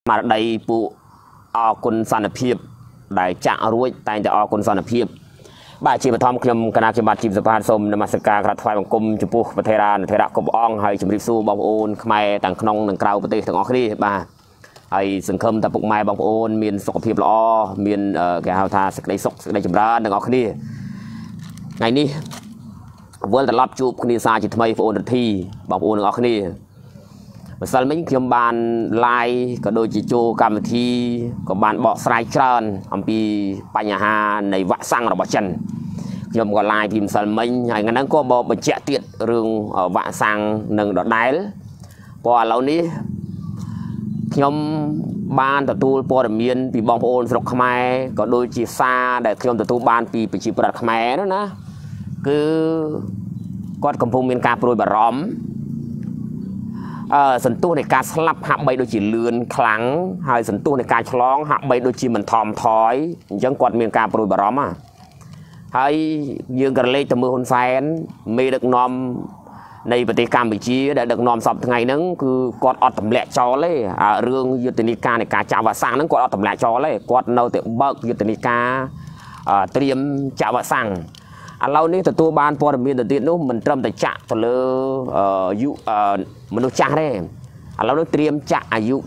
มาได้ปูอกุลสันเพียบได้จะรู้แต่จะอกุลสันเพียบบาชีปทอมคลมคณะขีบาชีสภาสมนมัสการกระทายบังกรมจุปุประเทศราเทระกบอ่องให้จุมริสูบองโอนขมายต่างขนงหนึ่งกล่าวปฏิถึงออกนี่บ่าไอ้สังคมตะปุกไม้บองโอนมีนสกปรกละอ้อมีนแกหาทาสกได้สกได้จุมร้านหนึ่งออกนี่ไงนี่วันแต่รับจูบคณีซาจิตทำไมโอนทีบองโอนหนึ่งออกนี่มาสั่งไม่ขยมบานลายก็โดยจิโจกรรมทีก็บานบอกสไลด์เชิญอัมพีปัญหาในวัดสังระบบจันยมก็ลายพิมพ์สัลมิงอย่างนั้นก็บอกบัญชีติดเรื่องวัดสังหนึ่งดอกได้พอเหล่านี้ยมบานตัวตูปอดเมียนปีบองโอนสกขมายก็โดยจีซาแต่ยมตัวตูบานปีปีจีปรัดขมายนั่นนะคือก็กำพูมีการโปรยบารอมสันตุในการสลับหักใบโดยจีเลือนครั้งให้สันตุในการฉลองหักใบโดยจีมันทอมถอยยังกอดมีการโปรยบารอมอ่ะให้ยืนกระเล่ตมือคนแฟนมีดักนอมในปฏิกรรมวิจีได้ดักนอมสอบไงนั้นคือกอดอดตำแหลกจอเลยเรื่องยุตินิการในการจ่าวสังนั้นกอดอดตำแหลกจอเลยกอดเราแต่เบิกยุตินิกาเตรียมจ่าวสังเรานี่ตัวบ้านพอมีตัวตีนู้มันเริ่มแต่จ่าตัวเลยยุมนุษย์จ่าได้เราต้องเตรียมจ่าอายุ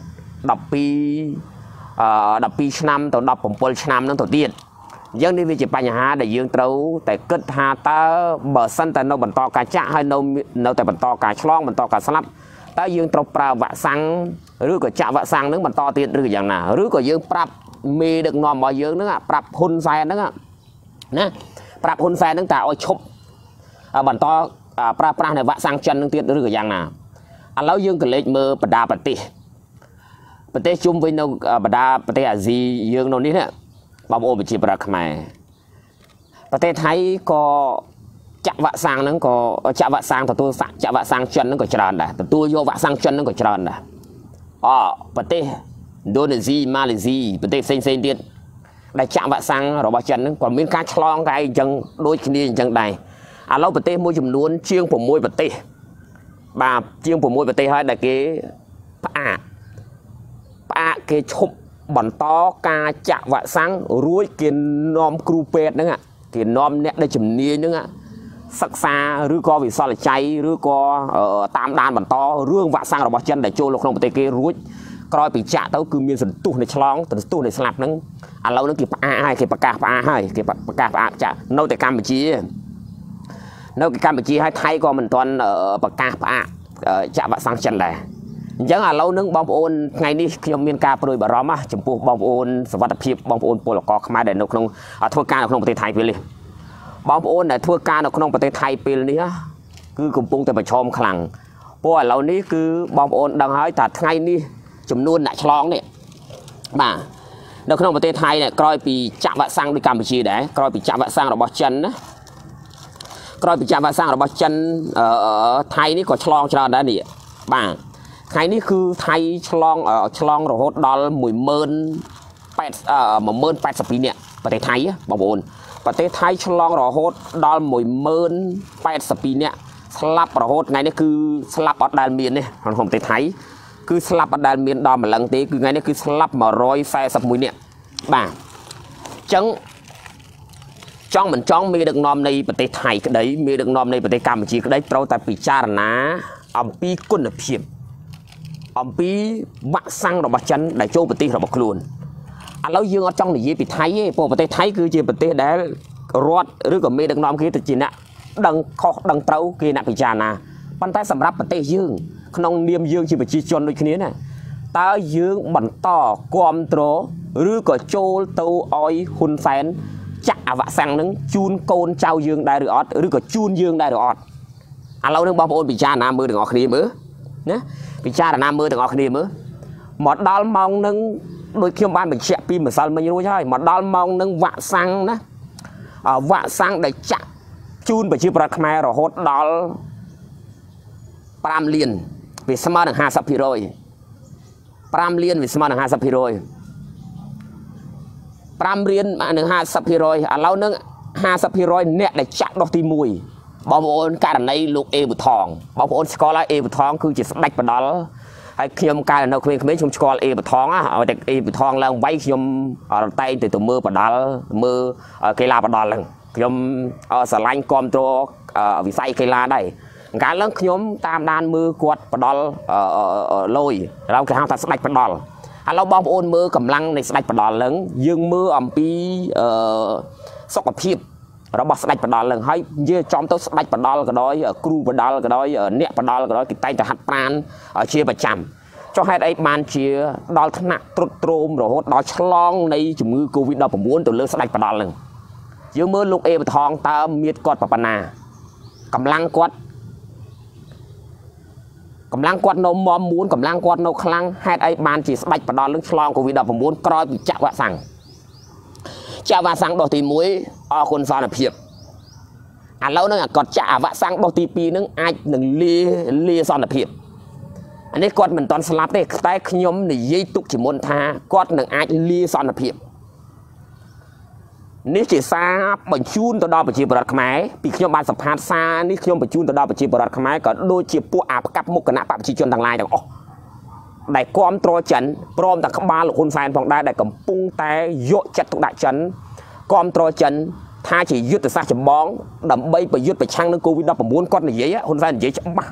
10 ปีឆ្នាំตัว17 ឆ្នាំนั้นตัวตียังนี่วิจิปัญหาได้ยืงเต้าแต่เกิดหาตาเบอร์สันแต่เราบรรทอการจ่าให้เราแต่บรรทอการฉลองบรรทอการสลับแต่ยืงเต้าปลาวะสังหรือก็จ่าวะสังนั้นบรรทอตีหรืออย่างน่ะหรือก็ยืงปรับมีดึกนอมบ่ยืงนึกปรับหุ่นแฟนนึกนะปรับหุ่นแฟนตั้งแต่เอาชกบรรทอปราในวะสังจันนึงตีหรือก็อย่างน่ะแล้วยืงก็เล็กมือประดาปฏิจุ่มไว้ในประดาปฏิอาจียืงโน่นนี่เนี่ยบางโอปิจิปรักมาประเทศไทยก็จักวะสังนั้นก็จักวะสังตัวจักวะสังจันนั้นก็จราได้ตัวโยวะสังจันนั้นก็จราได้ประเทศอินโดนีเซียมาเลเซียประเทศเซนเดียนได้จักวะสังระบบจันนั้นก่อนมีการฉลองกันจังโดยที่นี่จังใดเราประเทศมวยจำนวนเชียงผมมวยประเทศบาเชียงผมมวยประเทศให้ได้เกี่ยปะเกี่ยชบบรรทอกาจะวะสังรู้กินนอมครูเป็ดนั่งอ่ะกินนอมเนี่ยได้จำเนียนนั่งอ่ะศักษาหรือก็วิสารใจหรือก็ตามดานบรรทอเรื่องวะสังระบบจันได้โจลกลงประเทศเกรู้กรอยปีจ่าเต้าคือมีสันตุในฉลองสันตุในสลับนั่งเรานั่งกี่ปะให้กี่ปากกาปะให้กี่ปากกาปะจะโน้ตแต่การบัญชีโน้ตการบัญชีให้ไทยก็มันตอนปากกาปะจะวะสังจันได้ยังเรานึ่งบอมโอนไงนี่ขยมมีการโปรยบารอมจมพูบอมโอนสวัสดิภีบอมโอนโปรกขมาเด่นนกนงทั่วการนกประเทศไทยไปเลยบอมโอนแต่ทั่วการนกนงประเทศไทยปีนี้คือกลุ่มปุงแต่ประชมคลังเพราะเรานี่คือบอมโอนดังให้แต่ไงนี่จำนวนหนักฉลองเนี่ยบ่านกนงประเทศไทยเนี่ยกรอยปีจับวะสังด้วยกัมพูชีได้กรอยปีจับวะสังระบบจันนะกรอยปีจับวะสังระบบจันไทยนี่ก็ฉลองได้เนี่ยบ่าไทยนี่คือไทยฉลองระหดดอล18,000 ปีเนี่ยประเทศไทยบางคนประเทศไทยฉลองระหดดอล18,000 ปีเนี่ยสลับระหดไงนี่คือสลับอดดาลเมียนเนี่ยของประเทศไทยคือสลับอดดาลเมียนดอมมาลังตีคือไงนี่คือสลับมา140 เนี่ยบ่าจ้องเหมือนจ้องมีดักนอมในประเทศไทยก็ได้มีดักนอมในประเทศกัมพูชีก็ได้เราแต่ปีจารณาอัมพีกุนเพียบอัมพีวะสังระบบจันได้โจปฏิระบบครูนแล้วยังจ้องในยี่ปีไทยพวกประเทศไทยคือจีประเทศได้รอดหรือก็มีดักนอมคือตัวจีน่ะดังข้อดังเต้ากีนักพิจารณาปัญหาสำหรับประเทศยืงขนมเนียมยืงจีประชีชนโดยนี้น่ะตายืงบรรต่อกวมโตหรือก็โจเต้าอ้อยหุ่นแฟนจักวะสังนั้นจูนโกนเจ้ายืงได้หรืออดหรือก็จูนยืงได้หรืออดเราเรื่องบอมโอนพิจารณามือถึงออกคดีมือนะพิจารณามือถึงออกคดีมือหมดดอลมองนึงโดยเขียนบ้านเป็นเชี่ยปีเหมือนซัลไม่รู้ใช่หมดดอลมองนึงวะสังนะวะสังได้จักจูนไปชื่อประคมารหดดอลปรามเลียนวิสมาหนึ่ง50 พิโรยปรามเลียนวิสมาหนึ่ง50 พิโรยปรามเลียนหนึ่ง50 พิโรยเราหนึ่ง50 พิโรยเนี่ยได้จักดอกตีมวยบอมโอนการในลูกเอบุทองบอมโอนสกอลาเอบุทองคือจิตสักดักปดอลហើយខ្ញុំកាលនៅក្មេងៗខ្ញុំស្គាល់អេបថងឲ្យតែអេបថងឡើងវាយខ្ញុំតែងទៅមើលបដាល់មើលកីឡាបដាល់ហ្នឹងខ្ញុំស្រឡាញ់គ្រប់គ្រងវិស័យកីឡាដែរកាលឡើងខ្ញុំតាមដានមើលគាត់បដាល់លយเราគេហៅថាស្ដេចបដាល់ឥឡូវបងប្អូនមើលកម្លាំងនៃស្ដេចបដាល់ហ្នឹងយើងមើលអំពីសុខភាពរបស់ស្ដេចបដាល់នឹងហើយនិយាយចំទៅស្ដេចបដាល់ក៏ដោយគ្រូបដាល់ក៏ដោយអ្នកបដាល់ក៏ដោយគេតែងតែហាត់ប្រាណជាប្រចាំចុះហេតុអីបានជាដល់ថ្នាក់ទ្រុឌទ្រោមរហូតដល់ឆ្លងនៃជំងឺ Covid-19 ទៅលើស្ដេចបដាល់នឹងយើងមើលលោកអេបថងតើមានគាត់ប៉ុណ្ណាកម្លាំងគាត់នៅមមមួនកម្លាំងគាត់នៅខ្លាំងហេតុអីបានជាស្ដេចបដាល់នឹងឆ្លង Covid-19 ក្រោយពីចាក់វ៉ាក់សាំងដុសទី1អរគុណសន្តិភាពឥឡូវហ្នឹងគាត់ចាក់វ៉ាក់សាំងដុសទី2ហ្នឹងអាចនឹងលាសន្តិភាពអានេះគាត់មិនទាន់ស្លាប់ទេតែខ្ញុំនិយាយទុកជាមុនថាគាត់នឹងអាចលាសន្តិភាពនេះជាសារបញ្ជូនទៅដល់ប្រជាពលរដ្ឋខ្មែរពីខ្ញុំបានសម្ភាសន៍សារនេះខ្ញុំបញ្ជូនទៅដល់ប្រជាពលរដ្ឋខ្មែរក៏ដូចជាពួកអាផ្កាប់មុខគណៈបព្វជិជនទាំងឡាយទាំងអស់ដែលគ្រប់គ្រងចិនព្រមទាំងក្បាលលោកហ៊ុនសែនផងដែរដែលកំពុងតែយកចិត្តទុកដាក់ចិនគ្រប់គ្រងចិនថាជាយុទ្ធសាស្ត្រចម្បងដើម្បីប្រយុទ្ធប្រឆាំងនឹង Covid-19 គាត់និយាយហ៊ុនសែននិយាយច្បាស់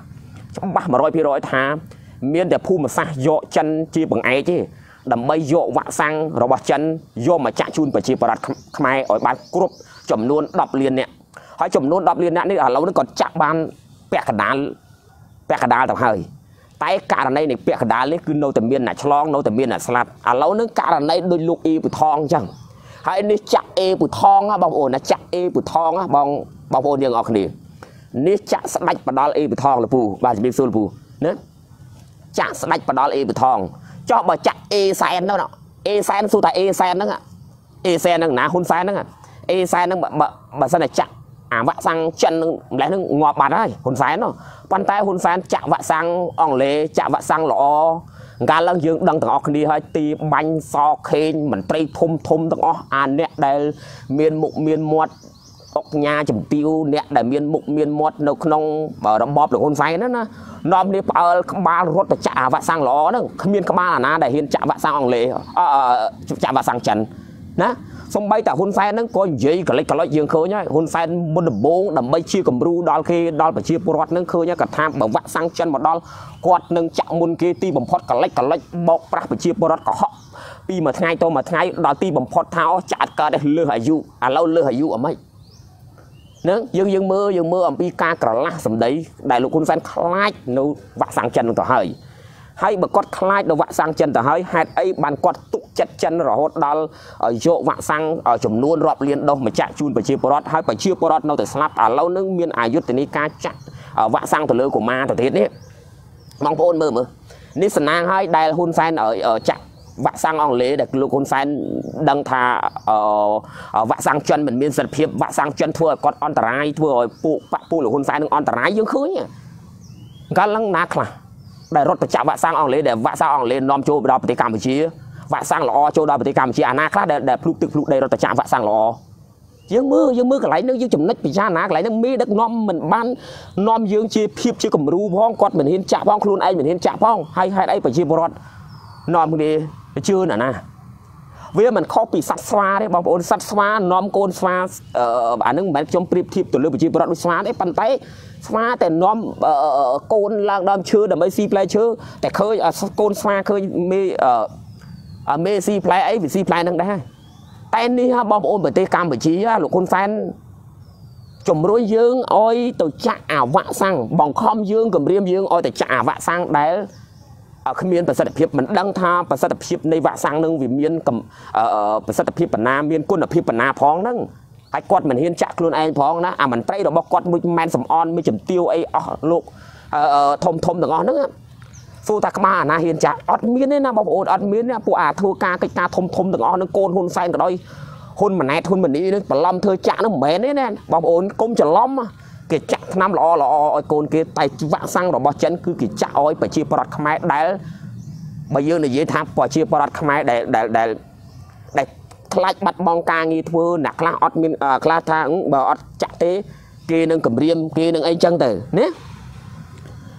100% ថាមានតែភូមិសាស្ត្រយកចិនជាបង្អែកទេដើម្បីយកវ៉ាក់សាំងរបស់ចិនយកមកចាក់ជូនប្រជាពលរដ្ឋខ្មែរឲ្យបានគ្រប់ចំនួន10លាននាក់ហើយចំនួន10លាននាក់នេះឥឡូវនេះគាត់ចាក់បានពាក់កណ្ដាលទៅហើយតែករណីនៃពាក់កណ្ដាលនេះគឺនៅតែមានអ្នកឆ្លងនៅតែមានអ្នកស្លាប់ឥឡូវនេះករណីដូចលោកអេពូថងអញ្ចឹងហើយនេះចាក់អេពូថងបងប្អូនណាចាក់អេពូថងបងប្អូនយើងអរគ្នានេះចាក់ស្ដាច់បដាល់អេពូថងលពូបាទជំរាបសួរលពូណាចាក់ស្ដាច់បដាល់អេពូថងចោះបើចាក់អេសែននោះអេសែនសួរថាអេសែនហ្នឹងអេសែនហ្នឹងណាហ៊ុនសែនហ្នឹងអេសែនហ្នឹងបើសិនតែចាក់អាវ៉ាក់សាំងចិននឹងម្លេះហ្នឹងងាប់បាត់ហើយហ៊ុនសែននោះប៉ុន្តែហ៊ុនសែនចាក់វ៉ាក់សាំងអង់គ្លេសចាក់វ៉ាក់សាំងល្អកាលឡើងយើងដឹងទាំងអស់គ្នាហើយទីបាញ់សខេងមន្ត្រីធំទាំងអស់អាអ្នកដែលមានមុខមានមាត់អុកញ៉ាចំទាវអ្នកដែលមានមុខមានមាត់នៅក្នុងរបបលោកហ៊ុនសែនហ្នឹងណានាំគ្នាផ្អើលក្បាលរត់ទៅចាក់អាវ៉ាក់សាំងល្អហ្នឹងគ្មានក្បាលអាណាដែលហ៊ានចាក់វ៉ាក់សាំងអង់គ្លេសចាក់វ៉ាក់សាំងចិនណាសំបីតែហ៊ុនសែនហ្នឹងក៏និយាយកលិចកលុចយើងឃើញហើយហ៊ុនសែនមុនដំបូងដើម្បីជាគំរូដល់គេដល់ប្រជាពលរដ្ឋហ្នឹងឃើញគាត់ថាបើវ៉ាក់សាំងចិនមកដល់គាត់នឹងចាក់មុនគេទីបំផុតកលិចបោកប្រាស់ប្រជាពលរដ្ឋកុហកពីមួយថ្ងៃទៅមួយថ្ងៃដល់ទីបំផុតថាចាក់កើតលើសអាយុឥឡូវលើសអាយុអីម៉េចហ្នឹងយើងមើលអំពីការក្រឡាស់សម្ដីដែលលោកហ៊ុនសែនខ្លាចនៅវ៉ាក់សាំងចិននោះទៅហើយបើគាត់ខ្លាចនៅវ៉ាក់សាំងចិនទៅហើយហេតុអីបានគាត់ទុកចិត្តចិនរហូតដល់យកវ៉ាក់សាំងចំនួនរាប់លានដុសមកចាក់ជូនប្រជាពលរដ្ឋហើយប្រជាពលរដ្ឋនៅតែស្លាប់ឥឡូវនឹងមានអយុធនាការចាក់វ៉ាក់សាំងទៅលើកុមារទៅទៀតនេះបងប្អូនមើលនេះសំណាងហើយដែលហ៊ុនសែនចាក់វ៉ាក់សាំងអង់គ្លេសដែលលោកហ៊ុនសែនដឹងថាវ៉ាក់សាំងចិនមិនមានសិទ្ធិភាពវ៉ាក់សាំងចិនធ្វើឲ្យគាត់អន្តរាយធ្វើឲ្យពួកលោកហ៊ុនសែននឹងអន្តរាយយើងឃើញកាលឡើងណាខ្លះដែលរត់ទៅចាក់វ៉ាក់សាំងអង់គ្លេសដែលវ៉ាក់សាំងអង់គ្លេសនាំចូលដល់ប្រទេសកម្ពុជាវ៉ាក់សាំងល្អចូលដល់ប្រទេសកម្ពុជាអាណាខ្លះដែលភ្លុកទឹកភ្លុកដីរត់ទៅចាក់វ៉ាក់សាំងល្អយើងមើលកន្លែងនេះយើងចំណុចពិចារណាកន្លែងនេះមេដឹកនាំមិនបាននាំយើងជាភាពជាគំរូផងគាត់មិនហ៊ានចាក់ផងខ្លួនឯងមិនហ៊ានចាក់ផងហើយហេតុអីប្រជាពលរដ្ឋនាំគ្នាជឿណាវាមិនខុសពីសត្វស្វាទេបងប្អូនសត្វស្វានាំកូនស្វាអានឹងមិនមែនខ្ញុំប្រៀបធៀបទៅលើប្រជាពលរដ្ឋដូចស្វាទេប៉ុន្តែស្វាតែនាំកូនឡើងដើមឈើដើម្បីស៊ីផ្លែឈើតែឃើញកូនស្វាឃើញមេស៊ីផ្លែអីវាស៊ីផ្លែនឹងដែរតែនេះបងប្អូនប្រទេសកម្ពុជាលោកហ៊ុនសែនជំរុញយើងឲ្យទៅចាក់អាវ៉ាក់សាំងបង្ខំយើងគម្រាមយើងឲ្យទៅចាក់អាវ៉ាក់សាំងដែលគ្មានប្រសិទ្ធភាពមិនដឹងថាប្រសិទ្ធភាពនៃវ៉ាក់សាំងនឹងវាមានប្រសិទ្ធភាពប៉ុណ្ណាមានគុណភាពប៉ុណ្ណាផងហ្នឹងហើយគាត់មិនហ៊ានចាក់ខ្លួនឯងផងណាអាមន្ត្រីរបស់គាត់មួយម៉ែនសំអនមួយជំទាវអីអស់លោកធំទាំងអស់ហ្នឹងសួរថាក្បាលអាណាហ៊ានចាក់អត់មានទេណាបងប្អូនអត់មានណាពួកអាធ្វើការកិច្ចការធំទាំងអស់នឹងកូនហ៊ុនសែនក៏ដោយហ៊ុនម៉ាណែតហ៊ុនម៉ានីនឹងបន្លំធ្វើចាក់នឹងមិនមែនទេណាបងប្អូនកុំច្រឡំគេចាក់ថ្នាំល្អឲ្យកូនគេតែវ៉ាក់សាំងរបស់ចិនគឺគេចាក់ឲ្យប្រជាពលរដ្ឋខ្មែរដែលបើយើងនិយាយថាប្រជាពលរដ្ឋខ្មែរដែលខ្លាចបាត់បង់ការងារធ្វើអ្នកខ្លះអត់មានខ្លះថាបើអត់ចាក់ទេគេនឹងគម្រាមគេនឹងអីចឹងទៅណា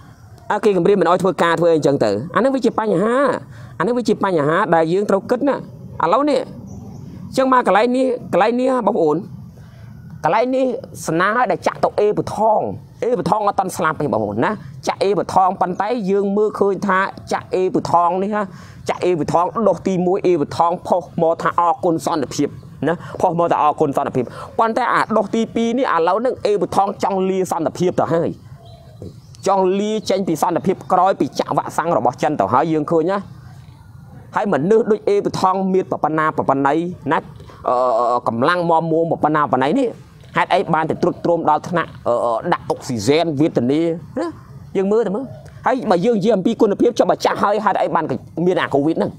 គេគម្រាមមិនអោយធ្វើការធ្វើអីចឹងទៅអានេះវាជាបញ្ហាអានេះវាជាបញ្ហាដែលយើងត្រូវគិតណាឥឡូវនេះចឹងមកកន្លែងនេះបងប្អូនកន្លែងនេះស្នើឲ្យតែចាក់ទៅអេបថងអត់តន់ស្លាប់ទេបងប្អូនណាចាក់អេបថងប៉ុន្តែយើងមើលឃើញថាចាក់អេបថងនេះណាចាក់អេបថងដុសទី1អេបថងផុសមកថាអរគុណសន្តិភាពណាផុសមកថាអរគុណសន្តិភាពប៉ុន្តែអាដុសទី2នេះឥឡូវហ្នឹងអេបថងចង់លាសន្តិភាពទៅហើយចង់លាចេញពីសន្តិភាពក្រោយពីចាក់វ៉ាក់សាំងរបស់ចិនទៅហើយយើងឃើញណាហើយមនុស្សដូចអេបថងមានប្របណ្ណាណាកម្លាំងមមួងប្របណ្ណានេះហេតុអីបានទៅត្រុតត្រោមដល់ថ្នាក់ដាក់អុកស៊ីហ្សែនវេទនាណាយើងមើលទៅមើលហើយបើយើងនិយាយអំពីគុណភាពចុះបើចាស់ហើយហេតុអីបានមានអាកូវីដហ្នឹង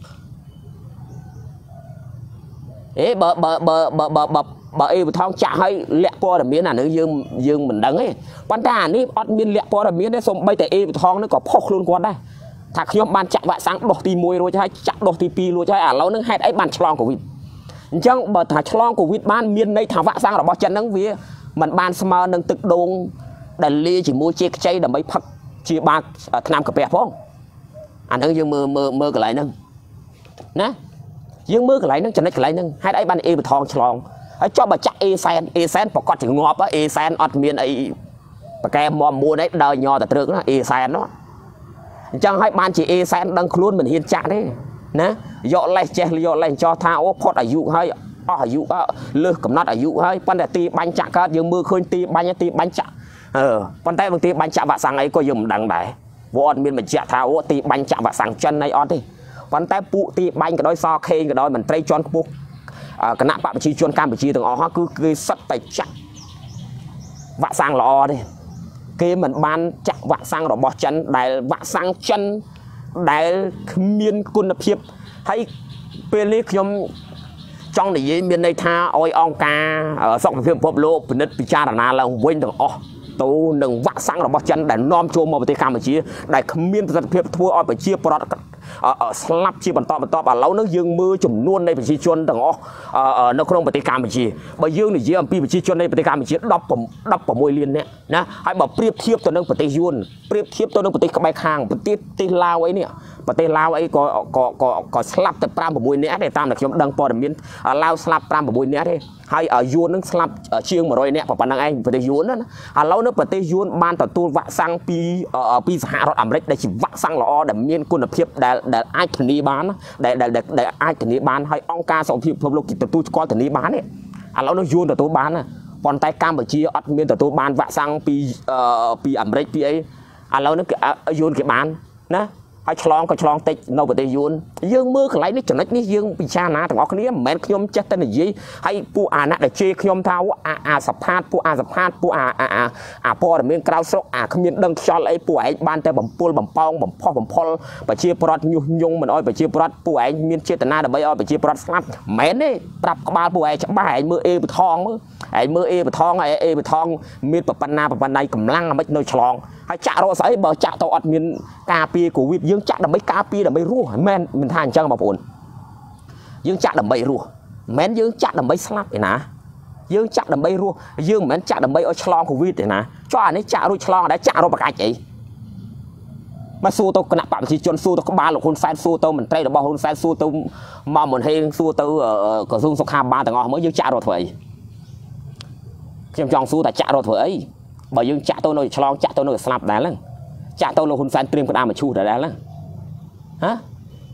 បើអេបថងចាក់ហើយលាក់ព័ត៌មានអានឹងយើងមិនដឹងទេប៉ុន្តែអានេះអត់មានលាក់ព័ត៌មានទេសូម្បីតែអេបថងហ្នឹងក៏ផុសខ្លួនគាត់ដែរថាខ្ញុំបានចាក់វ៉ាក់សាំងដុសទី1រួចហើយចាក់ដុសទី2រួចហើយឥឡូវហ្នឹងហេតុអីបានឆ្លងកូវីដអញ្ចឹងបើថាឆ្លងកូវីដបានមានន័យថាវ៉ាក់សាំងរបស់ចិនហ្នឹងវាមិនបានស្មើនឹងទឹកដូងដែលលាជាមួយជាខ្ចីដើម្បីផឹកជាបាថ្នាំកាពះផងអាហ្នឹងយើងមើលកន្លែងហ្នឹងណាយើងមើលកន្លែងហ្នឹងចំណុចកន្លែងហ្នឹងហេតុអីបានអេបថងឆ្លងហើយចុះបើចាក់អេសែនប្រកាសជាងាប់អេសែនអត់មានអីប្រកែមមួនអីដើរញ័រតែត្រឹកណាអេសែននោះអញ្ចឹងហើយបានជាអេសែនដឹងខ្លួនមិនហ៊ានចាក់ទេណាយកលេសចេះយកលេសចោះថាអូផុតអាយុហើយអស់អាយុលើសកំណត់អាយុហើយប៉ុន្តែទីបាញ់ចាក់កើតយើងមើលឃើញទីបាញ់ចាក់ប៉ុន្តែបางទីបាញ់ចាក់វ៉ាក់សាំងអីក៏យើងមិនដឹងដែរព្រោះអត់មានបញ្ជាក់ថាអូទីបាញ់ចាក់វ៉ាក់សាំងចិនអីអត់ទេប៉ុន្តែពួកទីបាញ់ក៏ដោយសខេងក៏ដោយមន្ត្រីជាន់ខ្ពស់គណៈបកប្រជាជនកម្ពុជាទាំងអស់គឺគេសិតតែចាក់វ៉ាក់សាំងល្អទេគេមិនបានចាក់វ៉ាក់សាំងរបស់ចិនដែលវ៉ាក់សាំងចិនដែលគ្មានគុណភាពហើយពេលនេះខ្ញុំចង់និយាយមានន័យថាឲ្យអង្គការសុខភាពពិភពលោកពិនិត្យពិចារណាឡើងវិញទាំងអស់ទៅនឹងវ៉ាក់សាំងរបស់ចិនដែលនាំចូលមកប្រទេសកម្ពុជាដែលគ្មានប្រសិទ្ធភាពធ្វើឲ្យប្រជាពលរដ្ឋស្លាប់ជាបន្តឥឡូវនេះយើងមើលចំនួននៃប្រជាជនទាំងអស់នៅក្នុងប្រទេសកម្ពុជាបើយើងនិយាយអំពីប្រជាជននៃប្រទេសកម្ពុជា16លាននាក់ណាហើយបើប្រៀបធៀបទៅនឹងប្រទេសយួនប្រៀបធៀបទៅនឹងប្រទេសក្បែរខាងប្រទេសឡាវអីនេះប្រទេសឡាវអីក៏ស្លាប់តែ5-6នាក់ទេតាមដែលខ្ញុំដឹងព័ត៌មានឡាវស្លាប់5-6នាក់ទេហើយយួននឹងស្លាប់ជាង100នាក់ប៉ុណ្ណឹងឯងប្រទេសយួនណាឥឡូវនៅប្រទេសយួនបានទទួលវ៉ាក់សាំងពីសហរដ្ឋអាមេរិកដែលជាវ៉ាក់សាំងល្អដែលមានគុណភាពដែលអាចធានាបានដែលអាចធានាបានហើយអង្គការសុខភាពពិភពលោកគេទទួលស្គាល់ធានាបានទេឥឡូវនោះយួនទទួលបានណាប៉ុន្តែកម្ពុជាអត់មានទទួលបានវ៉ាក់សាំងពីអាមេរិកពីអីឥឡូវនេះយួនគេបានណាហើយឆ្លងក៏ឆ្លងតិចនៅប្រទេសយួនយើងមើលកន្លែងនេះចំណុចនេះយើងពិចារណាទាំងអស់គ្នាមិនមែនខ្ញុំចេះតែនិយាយហើយពួកអាអ្នកដែលជេរខ្ញុំថាអាសផាតពួកអាព័ត៌មានក្រៅស្រុកគ្មានដឹងខ្យល់អីពួកឯងបានតែបំពុលបំផុសបំផុលប្រជាពលរដ្ឋញុះញង់មិនអោយប្រជាពលរដ្ឋពួកឯងមានចេតនាដើម្បីឲ្យប្រជាពលរដ្ឋស្លាប់មិនមែនទេប្រាប់ក្បាលពួកឯងច្បាស់ឯងមើលអេបថងមើលឯងមើលអេបថងហើយអេបថងមានប្របណ្ណាកម្លាំងអាម៉េចនៅឆ្លងហើយចាក់រកស្អីបើចាក់ទៅអត់មានការពារកូវីដយើងចាក់ដើម្បីការពារដើម្បីរស់មិនថាអញ្ចឹងបងប្អូនយើងចាក់ដើម្បីរស់មិនមែនយើងចាក់ដើម្បីស្លាប់ទេណាយើងចាក់ដើម្បីរស់យើងមិនមែនចាក់ដើម្បីឲ្យឆ្លងកូវីដទេណាចុះអានេះចាក់រួចឆ្លងដែរចាក់រកបកាច់អីមកសួរទៅគណៈបកប្រជាជនសួរទៅក្បាលលោកហ៊ុនសែនសួរទៅមន្ត្រីរបស់ហ៊ុនសែនសួរទៅមកមុនហេងសួរទៅក្រសួងសុខាភិបាលទាំងអស់មើលយើងចាក់រកធ្វើអីខ្ញុំចង់សួរតែចាក់រកធ្វើអីបើយើងចាក់ទៅនៅឆ្លងចាក់ទៅនៅស្លាប់ដែរហ្នឹងចាក់ទៅលោកហ៊ុនសែនត្រៀមក្តារមកឈូសដែរហ្នឹងហ៎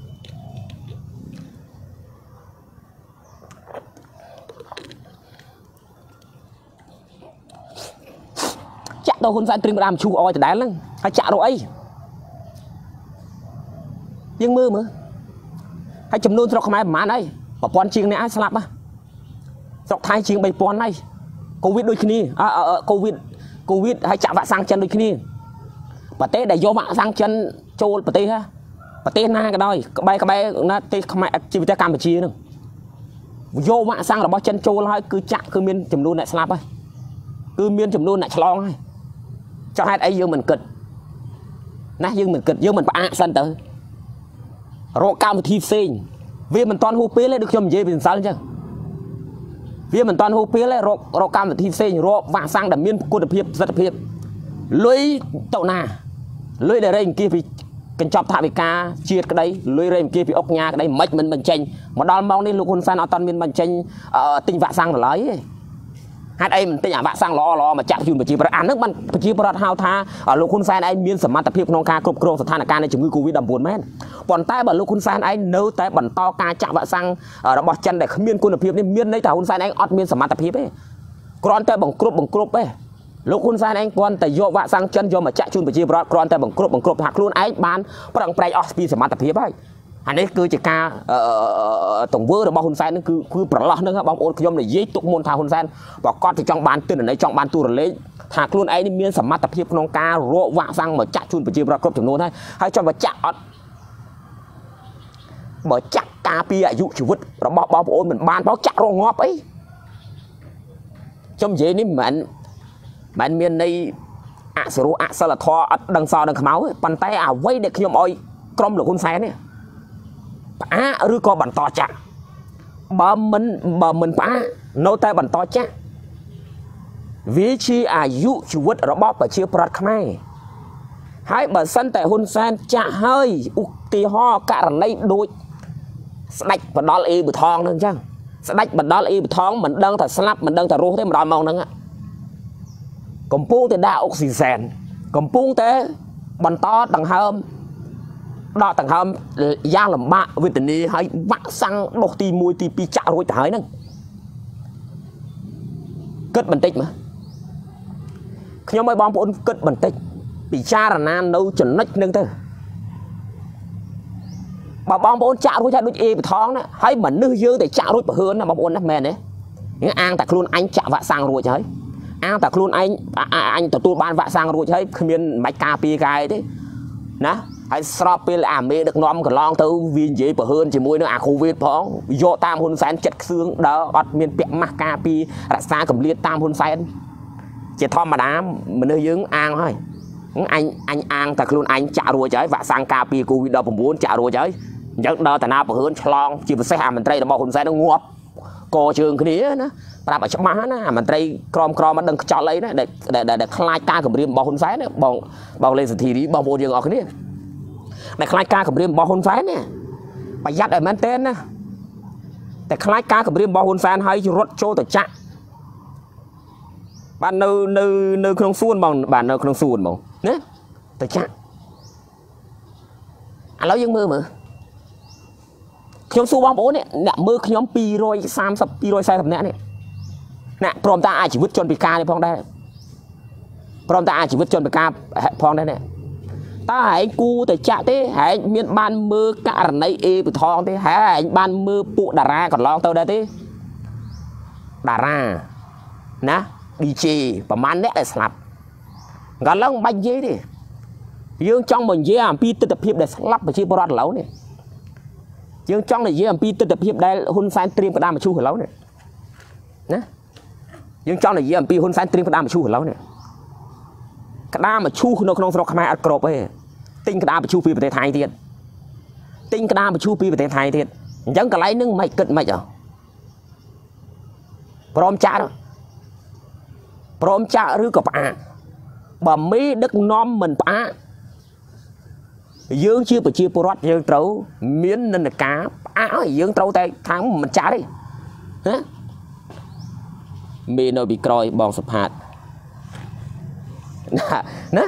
ចាក់ទៅហ៊ុនសែនត្រៀមក្តារមកឈូសអោយដដែលហ្នឹងហើយចាក់រកអីយើងមើលហើយចំនួនស្រុកខ្មែរប្រហែលហើយប្រព័ន្ធជាងអ្នកហើយស្លាប់ហ៎ស្រុកថៃជាង 3000 ហើយកូវីដដូចគ្នាកូវីដហើយចាក់វ៉ាក់សាំងចិនដូចគ្នាប្រទេសដែលយកវ៉ាក់សាំងចិនចូលប្រទេសណាក៏ដោយក្បែរណាប្រទេសខ្មែរជាប្រទេសកម្ពុជាហ្នឹងយកវ៉ាក់សាំងរបស់ចិនចូលហើយគឺចាក់គឺមានចំនួនអ្នកស្លាប់ហើយគឺមានចំនួនអ្នកឆ្លងហើយចុះហេតុអីយើងមិនគិតណាយើងមិនគិតយើងមិនផ្អាកសិនទៅរកកម្មវិធីផ្សេងវាមិនតាន់ហួសពេលទេដូចខ្ញុំនិយាយពីម្សិលអញ្ចឹងវាមិនតាន់ហួសពេលទេរកកម្មវិធីផ្សេងរកវ៉ាក់សាំងដែលមានគុណភាពប្រសិទ្ធភាពលុយទៅណាលុយដែលរែងគៀពីកញ្ចប់ថវិកាជាតិក្តីលុយរែងគៀពីអុកញ៉ាក្តីមិនបញ្ចេញមកដល់ម៉ោងនេះលោកហ៊ុនសែនអត់ទាន់មានបញ្ចេញទិញវ៉ាក់សាំងដល់ហើយហេតុអីមិនទិញអាវ៉ាក់សាំងល្អមកចាក់ជូនប្រជាប្រដ្ឋអានឹងបានប្រជាប្រដ្ឋហៅថាលោកហ៊ុនសែនឯងមានសមត្ថភាពក្នុងការគ្រប់គ្រងស្ថានភាពនៃជំងឺ Covid-19 មែនប៉ុន្តែបើលោកហ៊ុនសែនឯងនៅតែបន្តការចាក់វ៉ាក់សាំងរបស់ចិនដែលគ្មានគុណភាពនេះមានន័យថាហ៊ុនសែនឯងអត់មានសមត្ថភាពទេគ្រាន់តែបង្គ្រប់ទេលោកហ៊ុនសែនឯងគ្រាន់តែយកវ៉ាក់សាំងចិនយកមកចាក់ជូនប្រជាប្រដ្ឋគ្រាន់តែបង្គ្រប់ថាខ្លួនឯងបានប្រឹងប្រែងអស់ពីសមត្ថភាពហើយអានេះគឺជាការទង្វើរបស់ហ៊ុនសែននឹងគឺប្រឡោះនឹងបងប្អូនខ្ញុំនិយាយទុកមុនថាហ៊ុនសែនប្រកាសទៅចង់បានទិន្នន័យចង់បានទូរលេខថាខ្លួនឯងនេះមានសមត្ថភាពក្នុងការរកវ៉ាក់សាំងមកចាក់ជូនប្រជាប្រដ្ឋគ្រប់ចំនួនហើយចង់មកចាក់អត់បើចាក់ការពារអាយុជីវិតរបស់បងប្អូនមិនបានផងចាក់រងាប់អីខ្ញុំនិយាយនេះមិនមានន័យអសរោះអសិលធម៌អត់ដឹងសល់ដឹងខ្មៅប៉ុន្តែអ្វីដែលខ្ញុំឲ្យក្រុមលោកហ៊ុនសែននេះផ្អាកឬក៏បន្តចាក់បើមិនផ្អាកនៅតែបន្តចាក់វាជាអាយុជីវិតរបស់ប្រជាប្រដ្ឋខ្មែរហើយបើសិនតែហ៊ុនសែនចាក់ហើយឧទាហរណ៍ករណីដូចស្ដេចបដលអេប៊ូថងហ្នឹងអញ្ចឹងស្ដេចបដលអេប៊ូថងមិនដឹងថាស្លាប់មិនដឹងថារស់ទេម្ដងមកហ្នឹងកំពុងតែដាក់អុកស៊ីសែនកំពុងតែបន្តដង្ហើមដកដង្ហើមយ៉ាងលំបាកវេទនាហើយវ៉ាក់សាំងដុសទី1ទី2ចាក់រួចទៅហើយហ្នឹងគិតបន្តិចមើលខ្ញុំឲ្យបងប្អូនគិតបន្តិចពិចារណានៅចំណុចហ្នឹងទៅបើបងប្អូនចាក់រួចហើយដូចអេបថងណាហើយមនុស្សយើងតែចាក់រួចប្រហឿនណាបងប្អូនណាមែនទេអាងតែខ្លួនអញចាក់វ៉ាក់សាំងរួចហើយអាងតែខ្លួនឯងអញទទួលបានវ៉ាក់សាំងរួចហើយគ្មានមិនបាច់ការពារកាយទេណាហើយស្របពេលអាមេដឹកនាំកន្លងទៅវានិយាយប្រហឿនជាមួយនឹងអាកូវីដផងយកតាមហ៊ុនសែនចិត្តខ្សឿងដើរអត់មានពាក់ម៉ាស់ការពាររក្សាកម្រិតតាមហ៊ុនសែនជាធម្មតាមនុស្សយើងអាងហើយអញអាងតែខ្លួនអញចាក់រួចហើយវ៉ាក់សាំងការពារកូវីដ -19 ចាក់រួចហើយអញ្ចឹងដើរតាណាប្រហឿនឆ្លងជាពិសេសអាមន្ត្រីរបស់ហ៊ុនសែននឹងងាប់កជើងគ្នាណាប្រាប់ឲ្យច្បាស់ណាអាមន្ត្រីក្រមមិនដឹងខ្ចល់អីណាដែលខ្លាចការគម្រាមរបស់ហ៊ុនសែនបងលេងសធីរីបងប្អូនយើងអរគ្នាដែលខ្លាចការគម្រាមរបស់ហ៊ុនសែនណាប្រយ័ត្នឲ្យមែនតើណាតែខ្លាចការគម្រាមរបស់ហ៊ុនសែនហើយរត់ចូលទៅចាក់បាននៅក្នុងសួនបងបាទនៅក្នុងសួនបងណាទៅចាក់ឥឡូវយើងមើលខ្ញុំសួរបងប្អូននេះអ្នកមើលខ្ញុំ230 240នាក់នេះណាព្រមតាអាជីវិតជនពិការនេះផងដែរព្រមតាអាជីវិតជនពិការផងដែរនេះតើហែងគូទៅចាក់ទេហែងមានបានមើលករណីអេប៊ូថងទេហែងបានមើលពួកតារាកន្លងទៅដែរទេតារាណា DJ ប្រហែលអ្នកដែលស្លាប់កន្លងមិនបាច់និយាយទេយើងចង់មកនិយាយអំពីទស្សនវិជ្ជាដែលស្លាប់ប្រជាពលរដ្ឋឥឡូវនេះយើងចង់និយាយអំពីទស្សនវិជ្ជាដែលហ៊ុនសែនត្រៀមក្តាមមឈូសឥឡូវនេះណាយើងចង់និយាយអំពីហ៊ុនសែនត្រៀមក្តាមមឈូសឥឡូវនេះក្តាមមឈូសនៅក្នុងស្រុកខ្មែរអត់គ្រប់ទេទិញក្តាមមឈូសពីប្រទេសថៃទៀតទិញក្តាមមឈូសពីប្រទេសថៃទៀតអញ្ចឹងកន្លែងហ្នឹងមិនគិតមិនអីព្រមចាក់ឬក៏ផ្អាកបើមេដឹកនាំមិនផ្អាកយើងជាប្រជាពលរដ្ឋយើងត្រូវមាននិន្នាការផ្អាកហើយយើងត្រូវតែខាងមិនចាក់ទេណាមេនៅពីក្រោយបងសុផាតណា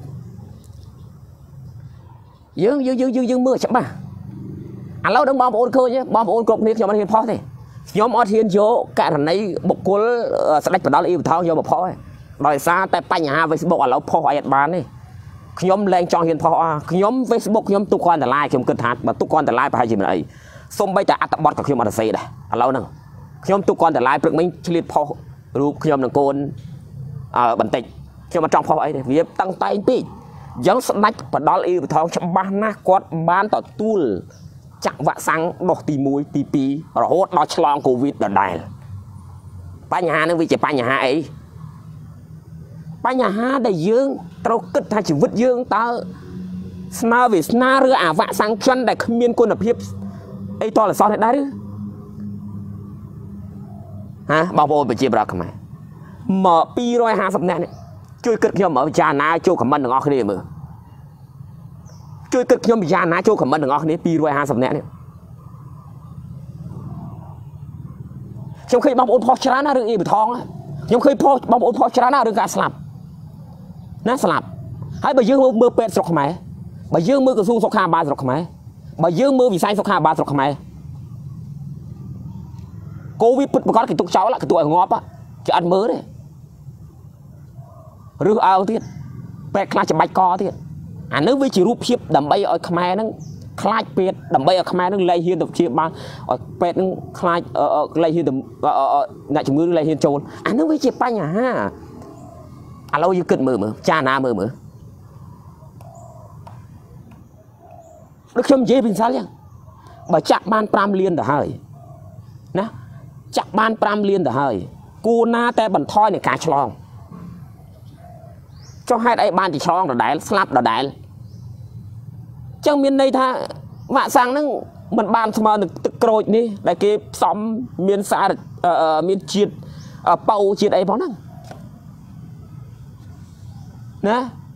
យើងមើលច្បាស់ឥឡូវដឹងបងប្អូនឃើញបងប្អូនគ្រប់គ្នាខ្ញុំអត់ហ៊ានផុសទេខ្ញុំអត់ហ៊ានយកករណីបុគ្គលស្ដេចបដលអ៊ីវថងយកមកផុសទេដោយសារតែបញ្ហា Facebook ឥឡូវផុសអីអត់បានទេខ្ញុំលែងចង់ហ៊ានផុសខ្ញុំ Facebook ខ្ញុំទុកគ្រាន់តែ like ខ្ញុំគិតថាបើទុកគ្រាន់តែ like ប្រហែលជាមិនអីសូម្បីតែអត្ថបទក៏ខ្ញុំអត់សរសេរដែរឥឡូវហ្នឹងខ្ញុំទុកគ្រាន់តែ like ព្រឹកមិញឆ្លៀតផុសរូបខ្ញុំនឹងកូនបន្តិចខ្ញុំអត់ចង់ផុសអីទេវាតឹងតែងពេកអញ្ចឹងស្ដេចបដលអ៊ីវថងច្បាស់ណាស់គាត់បានទទួលចាក់វ៉ាក់សាំងដុសទី1ទី2រហូតដល់ឆ្លងកូវីដដដែលបញ្ហានឹងវាជាបញ្ហាអីបញ្ហាដែលយើងត្រូវគិតថាជីវិតយើងតើស្នើវាសនាឬអាវ៉ាក់សាំងចិនដែលគ្មានគុណភាពអីតលសោះនេះដែរឬហាបងប្អូនប្រជាប្រដ្ឋខ្មែរមក250នាក់នេះជួយគិតខ្ញុំមើលពិចារណាចូលខមមិនទាំងអស់គ្នាមើលជួយគិតខ្ញុំពិចារណាចូលខមមិនទាំងអស់គ្នា250នាក់នេះខ្ញុំឃើញបងប្អូនផុសច្រើនណារឿងអ៊ីបថងខ្ញុំឃើញបងប្អូនផុសច្រើនណារឿងការស្លាប់ណាស្លាប់ហើយបើយើងមើលពេទ្យស្រុកខ្មែរបើយើងមើលក្រសួងសុខាភិបាលស្រុកខ្មែរបើយើងមើលវិស័យសុខាភិបាលស្រុកខ្មែរកូវីដពិតប្រាកដគេទុកចោលគេទុកឲ្យងាប់គេអត់មើលទេឬអើទៀតពេទ្យខ្លះច្បាច់កទៀតអានេះវាជារូបភាពដើម្បីឲ្យខ្មែរហ្នឹងខ្លាចពេទ្យដើម្បីឲ្យខ្មែរហ្នឹងលែងហ៊ានទៅព្យាបាលឲ្យពេទ្យហ្នឹងខ្លាចលែងហ៊ានទៅអ្នកជំងឺលែងហ៊ានចូលអានេះវាជាបញ្ហាឥឡូវយើងគិតមើលចាណាមើលដូចខ្ញុំនិយាយពីម្សិលចឹងបើចាក់បាន5លានទៅហើយណាចាក់បាន5លានទៅហើយគួរណាតែបន្ថយនៃការឆ្លងចុះហេតុអីបានជាឆ្លងដដែលស្លាប់ដដែលចឹងមានន័យថាវ៉ាក់សាំងហ្នឹងมันបានស្មើនឹងទឹកក្រូចនេះដែលគេផ្សំមានសារមានជាតិប៉ៅជាតិអីផងហ្នឹងណា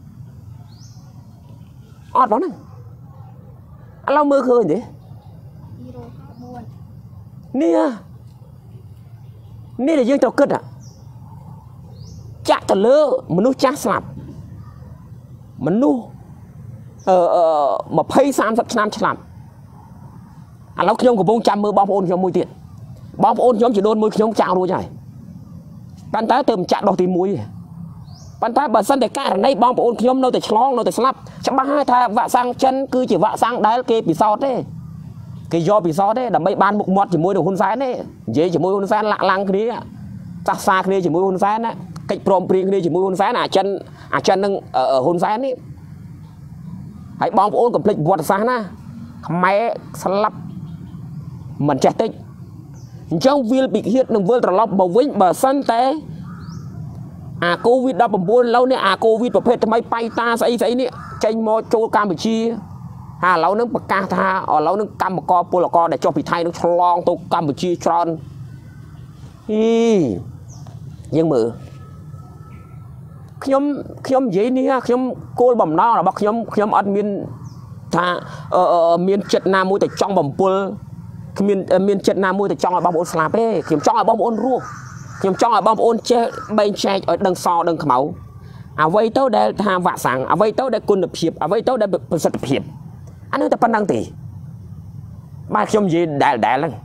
អត់ផងហ្នឹងឥឡូវមើលឃើញទេនេះដែលយើងត្រូវគិតចាក់ទៅលើមនុស្សចាស់ស្លាប់មនុស្ស20-30 ឆ្នាំឆ្លាប់ឥឡូវខ្ញុំកំពុងចាំមើលបងប្អូនខ្ញុំមួយទៀតបងប្អូនខ្ញុំចំនួនមួយខ្ញុំចាក់រួចហើយប៉ុន្តែទៅមិនចាក់ដោះទី1ទេប៉ុន្តែបើសិនតែករណីបងប្អូនខ្ញុំនៅតែឆ្លងនៅតែស្លាប់ច្បាស់ហើយថាវ៉ាក់សាំងចិនគឺជាវ៉ាក់សាំងដែលគេពិសោធន៍ទេគេយកពិសោធន៍ទេដើម្បីបានមុខមាត់ជាមួយនឹងហ៊ុនសែនទេនិយាយជាមួយហ៊ុនសែនលាក់ឡាំងគ្នាចាស់សាគ្នាជាមួយហ៊ុនសែនណាកិច្ចព្រមព្រៀងគ្នាជាមួយហ៊ុនសែនអាចិននឹងហ៊ុនសែននេះហើយបងប្អូនកុំភ្លេចប្រវត្តិសាស្ត្រណាខ្មែរស្លាប់មិនចេះតិចអញ្ចឹងវិលពីហៀតនឹងវិលត្រឡប់មកវិញបើសិនតែអាកូវីដ 19 ឥឡូវនេះអាកូវីដប្រភេទថ្មីបៃតាស្អីនេះចេញមកចូលកម្ពុជាហើយឥឡូវនឹងប្រកាសថាឥឡូវនឹងកម្មករពលករដែលចុះពីថៃនឹងឆ្លងទៅកម្ពុជាច្រើនយើងមើលខ្ញុំនិយាយនេះខ្ញុំគោលបំណងរបស់ខ្ញុំអត់មានថាមានចិត្តណាមួយតែចង់បំពល់គ្មានចិត្តណាមួយតែចង់ឲ្យបងប្អូនស្លាប់ទេខ្ញុំចង់ឲ្យបងប្អូនរស់ខ្ញុំចង់ឲ្យបងប្អូនចេះបែងចែកឲ្យដឹងសដឹងខ្មៅអ្វីទៅដែលថាវ៉ាក់សាំងអ្វីទៅដែលគុណភាពអ្វីទៅដែលប្រសិទ្ធភាពអានោះតែប៉ុណ្្នឹងទេបាទខ្ញុំនិយាយដែលហ្នឹង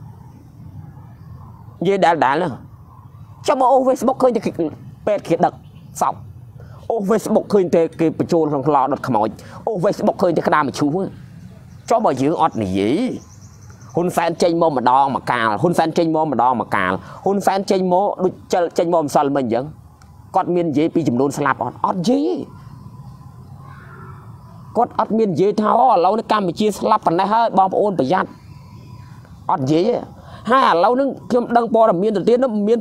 និយាយដែលហ្នឹងចាំមកអូ Facebook ឃើញតែពេទ្យគេដឹកសពអូ Facebook ឃើញតែគេបញ្ចូលក្នុងខ្លោដុតខ្មោចអូ Facebook ឃើញតែក្តាមមឈូសចុះបើយើងអត់និយាយហ៊ុនសែនចេញមកម្ដងមកកាលហ៊ុនសែនចេញមកម្ដងមកកាលហ៊ុនសែនចេញមកដូចចេញមកម្សិលមិញអញ្ចឹងគាត់មាននិយាយពីចំនួនស្លាប់អត់និយាយគាត់អត់មាននិយាយថាឥឡូវនេះកម្ពុជាស្លាប់ប៉ុណ្ណេះហើយបងប្អូនប្រយ័ត្នអត់និយាយទេហើយឥឡូវនេះខ្ញុំដឹងព័ត៌មានទៅទៀត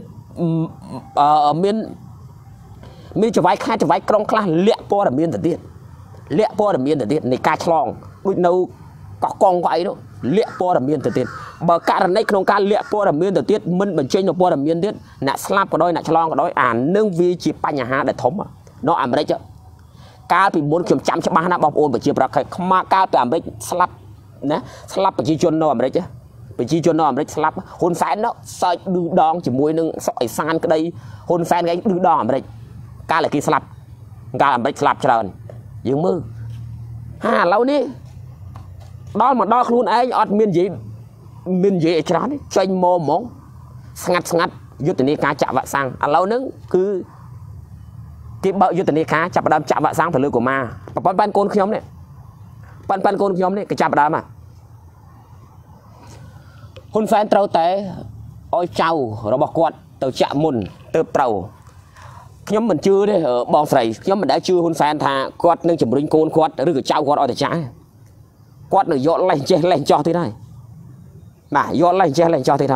មានចង្វាយខេត្តចង្វាយក្រុងខ្លះលាក់ព័ត៌មានទៅទៀតនៃការឆ្លងដូចនៅកោះកុងក៏អីនោះលាក់ព័ត៌មានទៅទៀតបើករណីក្នុងការលាក់ព័ត៌មានទៅទៀតមិនបញ្ចេញនៅព័ត៌មានទៀតអ្នកស្លាប់ក៏ដោយអ្នកឆ្លងក៏ដោយអានឹងវាជាបញ្ហាដែលធំនៅអាមេរិកកាលពីមុនខ្ញុំចាំច្បាស់ណាបងប្អូនប្រជាប្រដ្ឋខ្មែរកាលពីអាមេរិកស្លាប់ណាស្លាប់ប្រជាជននៅអាមេរិកប្រជាជននៅអាមេរិកស្លាប់ហ៊ុនសែនសើចឌឺដងជាមួយនឹងសុកអេសានក្តីហ៊ុនសែនគេឌឺដងអាមេរិកកាលតែគេស្លាប់កាលអាមេរិកស្លាប់ច្រើនយើងមើលឥឡូវនេះដល់មកដល់ខ្លួនឯងអត់មាននិយាយឲ្យច្រើនចេញមកហ្មងស្ងាត់យុទ្ធនាការចាក់វ៉ាក់សាំងឥឡូវហ្នឹងគឺគេបើកយុទ្ធនាការចាប់ផ្ដើមចាក់វ៉ាក់សាំងទៅលើកុមារប៉ាន់កូនខ្ញុំនេះប៉ាន់កូនខ្ញុំនេះគេចាប់ផ្ដើមហ៊ុនសែនត្រូវតែឲ្យចៅរបស់គាត់ទៅចាក់មុនទៅត្រូវខ្ញុំមិនជឿទេបងស្រីខ្ញុំមិនដែលជឿហ៊ុនសែនថាគាត់នឹងជំរុញកូនគាត់ឬក៏ចៅគាត់ឲ្យទៅចាក់គាត់នឹងយកលេះចេះលេះចោះទៀតហើយបាទយកលេះចេះលេះចោះទៀត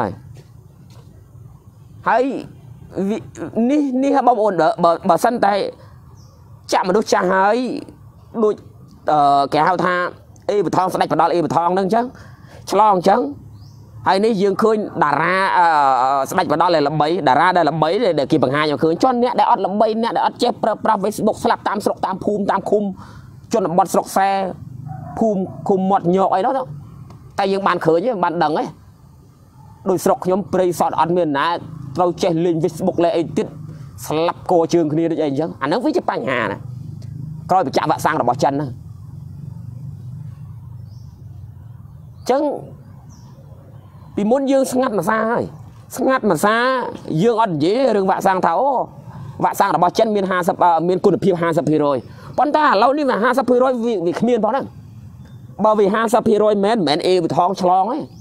ហើយនេះបងប្អូនបើសិនតែចាក់មនុស្សចាស់ហើយដូចគេហៅថាអេបថងស្ដេចបដលអេបថងហ្នឹងអញ្ចឹងឆ្លងអញ្ចឹងហើយនេះយើងឃើញតារាស្ដេចបដលដែលល្បីតារាដែលល្បីដែលគេបង្ហាញឲ្យឃើញជនអ្នកដែលអត់ល្បីអ្នកដែលអត់ចេះប្រើប្រាស់ Facebook ស្លាប់តាមស្រុកតាមភូមិតាមឃុំជនបទស្រុកសែคุมหมดnhọ ấy đó thôi tại những bạn khởi nhé bạn đằng ấy đôi sọc nhóm play sọt ăn miền ná tao chạy lên Facebook lại tiết slap cô trường kia đấy chứ anh nói với cái bánh hà này coi bị chạm vạ sang là bỏ chân chứ vì muốn dương ngắt mà xa thôi ngắt mà xa dương ăn dễ đừng vạ sang tháo vạ sang là bỏ chân miền hà sập miền quân phiêu hà sập rồi con ta lâu đi mà hà sập rồi vì miền đó bởi vì hà sập rồi mến e bị thong chlong ấy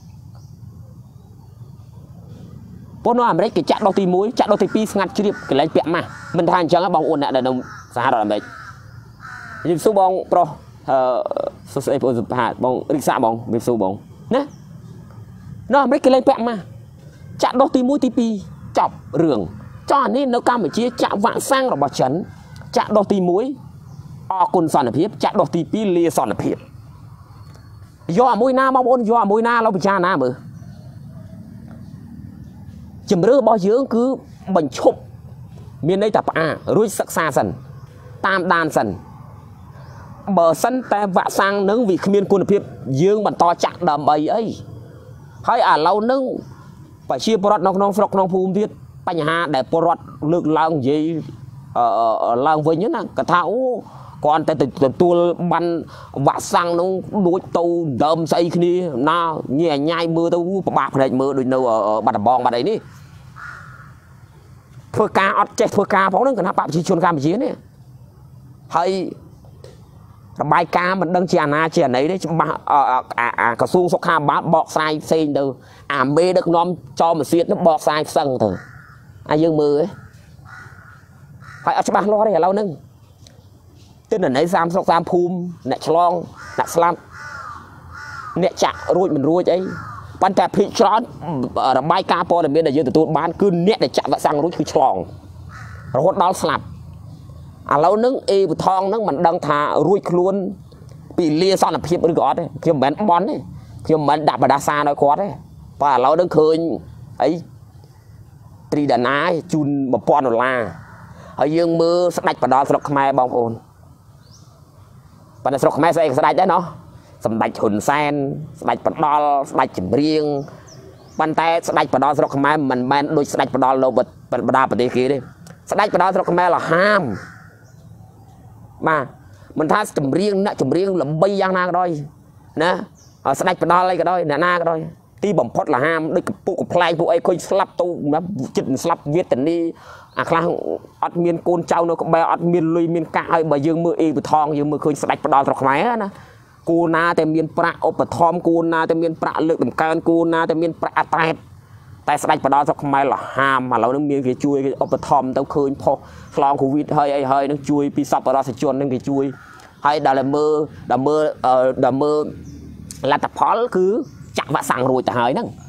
bố nó làm đấy cái chặt đôi tí muối chặt đôi tí pi ngắt chìa cái lấy bẹm mà mình than chẳng bong ôn lại là đồng xa rồi làm đấy nhưng số bong pro số sẽ bong hạt bong rickshaw bong bên số bong nè nó làm đấy cái lấy bẹm mà chặt đôi tí muối tí pi chọc rường cho nên nó cam phải chia chạm vạn sang là bỏ chấn chặt đôi tí muối côn sòn ở phía chặt đôi tí pi lia sòn ở phía do môi na bong ôn do môi na nó bị cha na bự chấm rơ bao dưỡng cứ bẩn chụp miền đây tập rồi sắc xa sần tam đan sần bờ sân ta vạ sang nướng vì miền quân phiệp dương bẩn to chặt đầm bầy ấy hay lâu nướng phải chia porot nong frog nong phum thiết bánh hà để porot lực lang gì lang với nhớ nè cả tháo còn tại từ tua bắn vạ sang nó đuôi tàu đầm xây kia na nhẹ nhai mưa tàu bạc này mưa đôi nâu ở bạt bong bạt đấy ní thưa ca ọt chết thưa ca phóng nó cần hấp bạc chỉ chuồn cam chỉ này hay bài ca mình đăng chèn na chèn ấy đấy cả xuông sọc ham bát bọt sai xây từ mê được nom cho mà xuyên nó bọt sai sân thử ai dương mưa ấy phải ở cho bạn lo đây lâu nưng tên là nấy giam sọc giam phum nẹt chlong nẹt slam nẹt chạ ruồi mình ruồi ấy banแต่พิจารณาใบกาพอแต่เมียได้ยืนตัวบ้านคือเนี่ยได้จับว่าสั่งรู้คือฉลองเราหดดอลสลับเรานึกทองนึกมันดังทารุ่ยคล้วนปีเลียซ่อนเพียบหรือก่อนเพียบเหมือนบอลเนี่ยเพียบเหมือนดับดาซาหน่อยก่อนเนี่ยว่าเรานึกเคยไอ้ตรีดานาจุนมาปอนดอลลาร์ไอ้ยังมือสกัดปะดอลสลักขมายบองโอนปะดอลสลักขมายใส่สกัดได้เนาะสำดัดหุ่นแซนสดัดปะดอลสดัดจิ๋มเรียงปันแต่สดัดปะดอลสลักขมายมันแมนโดยสดัดปะดอลเราปะดาปฏิกิริสดัดปะดอลสลักขมายเราห้ามมามันท้าจิ๋มเรียงนะจิ๋มเรียงลำใบยางนาก็ได้นะสดัดปะดอลอะไรก็ได้นาก็ได้ที่บ่มพดเราห้ามด้วยพวกแพลงพวกไอ้คนสลับตู้นะจิตสลับเวียดแต่นี่ครั้งอัดเมียนโกนเจ้าเนาะก็แบบอัดเมียนลุยเมียนกะไอ้ใบยืงมือเอวทองยืงมือเคยสดัดปะดอลสลักขมายนะกูนาแต่เมียนประอุปธรรมกูนาแต่เมียนประเลือกดำการกูนาแต่เมียนประแต่สไลด์ประดาสักไม่หรอห้ามมาเราต้องมีกี่ช่วยอุปธรรมต้องคืนพอลองโควิดเฮ้ยต้องช่วยปีศาจประดาสิจวนต้องกี่ช่วยให้ดาเลเมอร์ลัตพอลคือจักรวาสั่งรวยแต่หายนั่ง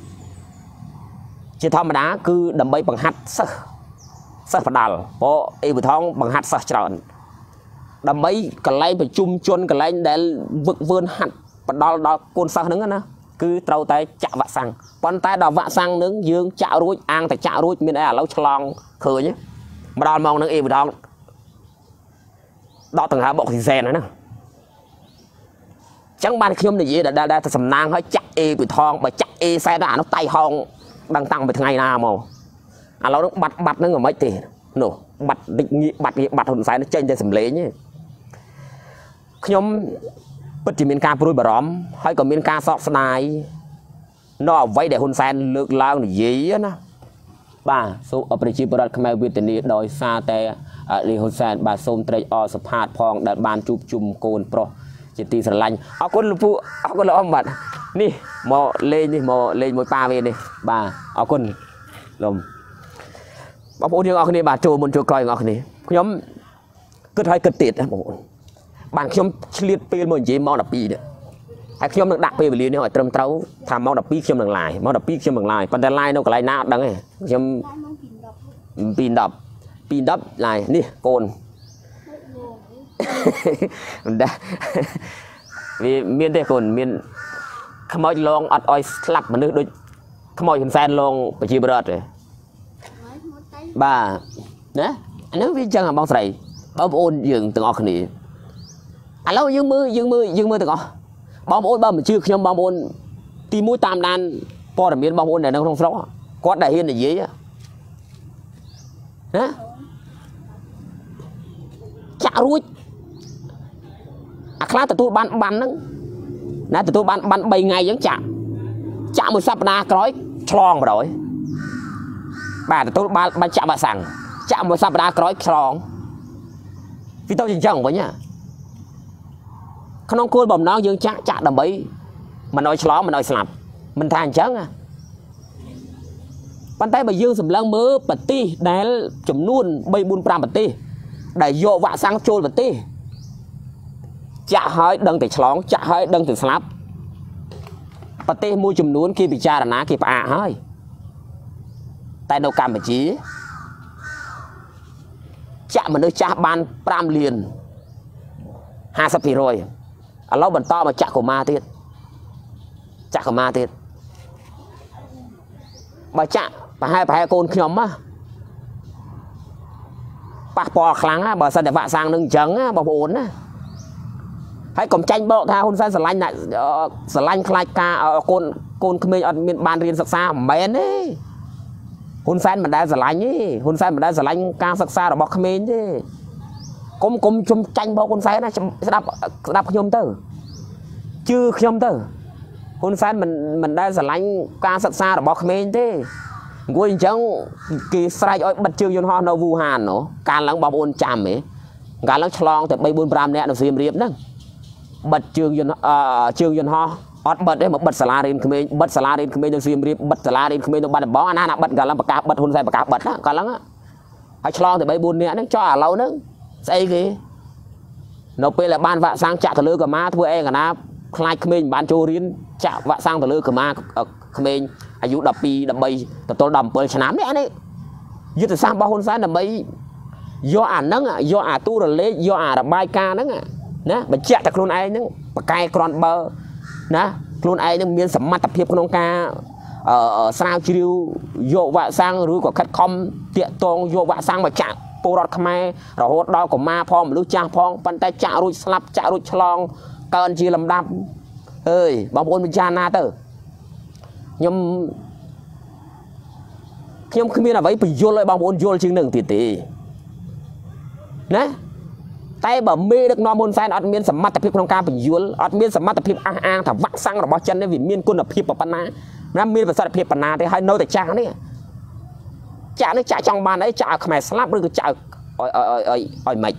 จะธรรมดาคือดำใบบังหัดสักประดาเพราะเอวท้องบังหัดสักจานđầm mấy cái lấy phải chung chôn cái lấy để vực vươn hạt và đó côn sao nứng á cứ trâu tay chạ vạ sang con tay đào vạ sang nứng dương chạ ruồi ăn thì chạ ruồi miền ai lâu chlong khơi nhé mà đào mong nứng im đó từng hai bộ thì rèn nữa nè chẳng ban khiêm này gì đã sầm nang hơi chặt e bị thong mà chặt e xe nó tay hong đang tăng về ngày nào mà lâu nó bật nó ngồi mấy tiền nổ bật hồn sai nó trên sầm lế nhé nhóm bất chỉ miền ca pruy bờ róm hay còn miền ca sọt này nó vay để hôn sen lược lao này gì á bà số ở bên bờ đất Khmer Việt này đòi xa te đi hôn sen bà xôm tây o sập hạt phong đặt bàn chụp chùm cồn pro chỉ tì sờ lạnh ở quân phụ ở quân là ông bạn nè mò lên mò pa về đi bà ở quân lùm bà phụ nhưng ở cái này bà trồ một trồ coi ở cái này nhóm cứ thấy cực tiệt bạn nhóm liệt pin một gì mau đập pi đấy hay nhóm được đặt pi về liền hỏi trầm trấu tham mau đập pi nhóm đằng lại còn đằng lại nó còn lại nào đằng này nhóm pin đập lại đi cồn vì miền tây cồn miền không ai long ọt oi slap mà nước đôi không ai fan long phải chia bớt rồi bà nè anh nói với chân là bao sậy bao ôn dừng từng ọt này lâu dương mưa được không bom ôn bom chưa khi bom ôn ti mũi tam đan po là miền bom ôn này nó không rõ có đại hiên là gì á chả ruồi khá từ tôi ban đó nãy từ tôi ban 7 ngày vẫn chạm một sắp na cõi tròn mà rồi bà từ tôi ban chạm bà sẵn chạm một sắp na cõi tròn vì tôi chỉ chẳng với nhá không cua bầm nó dương chạm đầm bấy mà nói xóa mà nói sập mình than chán à bàn tay bà dương sầm lăng mớ bật ti đá chấm nuôn bay buôn pram bật ti để vô vạ sang trôi bật ti chạ hơi đằng từ xóm chạ hơi đằng từ slap bật ti mua chấm nuôn kia bị cha là ná kia bà hơi tay đâu cầm mà chí chạ mà nơi cha ban pram liền 50 ปีrồi ở lâu bận to mà chạ của ma tiết chạ của ma tiết bà chạ bà hai con nhóm á bà bò kháng á bà sân để vạ sang nâng trắng á bà ổn á hãy cầm tranh bộ tha hôn sân sở lanh khai ca con khmer ở miền ban riêng sắc xa mến ấy hôn sân mà đã sở lanh ấy hôn sân mà đã sở lanh ca sắc xa là bọc khmer chứ cũng chung tranh bộ con sân nó sẽ đập nhóm tử chưa nhóm tử hôn sân mình đã sở lanh ca sắc xa là bọc khmer chứ quên chẳng kỳ sai ơi bật chương yon ho nó vu hàn nó càng lắng bom ôn chạm ấy càng lắng chlong từ 3-4 nè nó xiêm riệp đó bật chương yon ho ót bật đấy mà bật salarin khmer nó xiêm riệp bật salarin khmer nó bật bó anh bật càng lắng bật hôn sai bật đó càng lắng á hay chlong từ 3-4 nè nó cho à lâu nữa xây cái nó bây là ban vạ sang chạ thờ lư của ma thua e cả na khai khmer ban châu riêng chạ vạ sang thờ lư của ma khmerอายุ10 ปี13แต่ตัวดำเปิดฉน้ำเนี่ยนี่ยึดแต่สร้างบ้านคนซ้ายน่ะไม่ย่ออ่านนั่งอ่ะย่ออ่านตู้ระเล็กย่ออ่านระบายกานั่งอ่ะนะมันเจ๊แต่โคลนไอ้นั่งปากไก่กรอนเบอร์นะโคลนไอ้นั่งมีสมรรถเพียบขนมกาสร้างชิวโยกว่าสร้างหรือว่าคัดคอมเตี้ยตรงโยกว่าสร้างมาจากปูรอดขมายเราโหดดาวของมาพร้อมรู้จ้างพร้อมปันแต่จ่ารุ่ยสลับจ่ารุ่ยฉลองเกินชีลำดับเอ้ยบางคนเป็นจานาเตอร์nhưng không biết là vậy bị vô lại bằng bốn vô chương 1 tỷ nè tay bờ mê được nom môn sai ở miền sầm mặt tập hiệp trong ca bị vô ở miền sầm mặt tập hiệp thằng vắt sang rồi bao chân đấy vì miền quân tập hiệp ở Pana nam miền và tập hiệp Pana thì hai nơi tại cha đấy cha nó cha trong ban đấy cha khmer slap rồi cha ở mày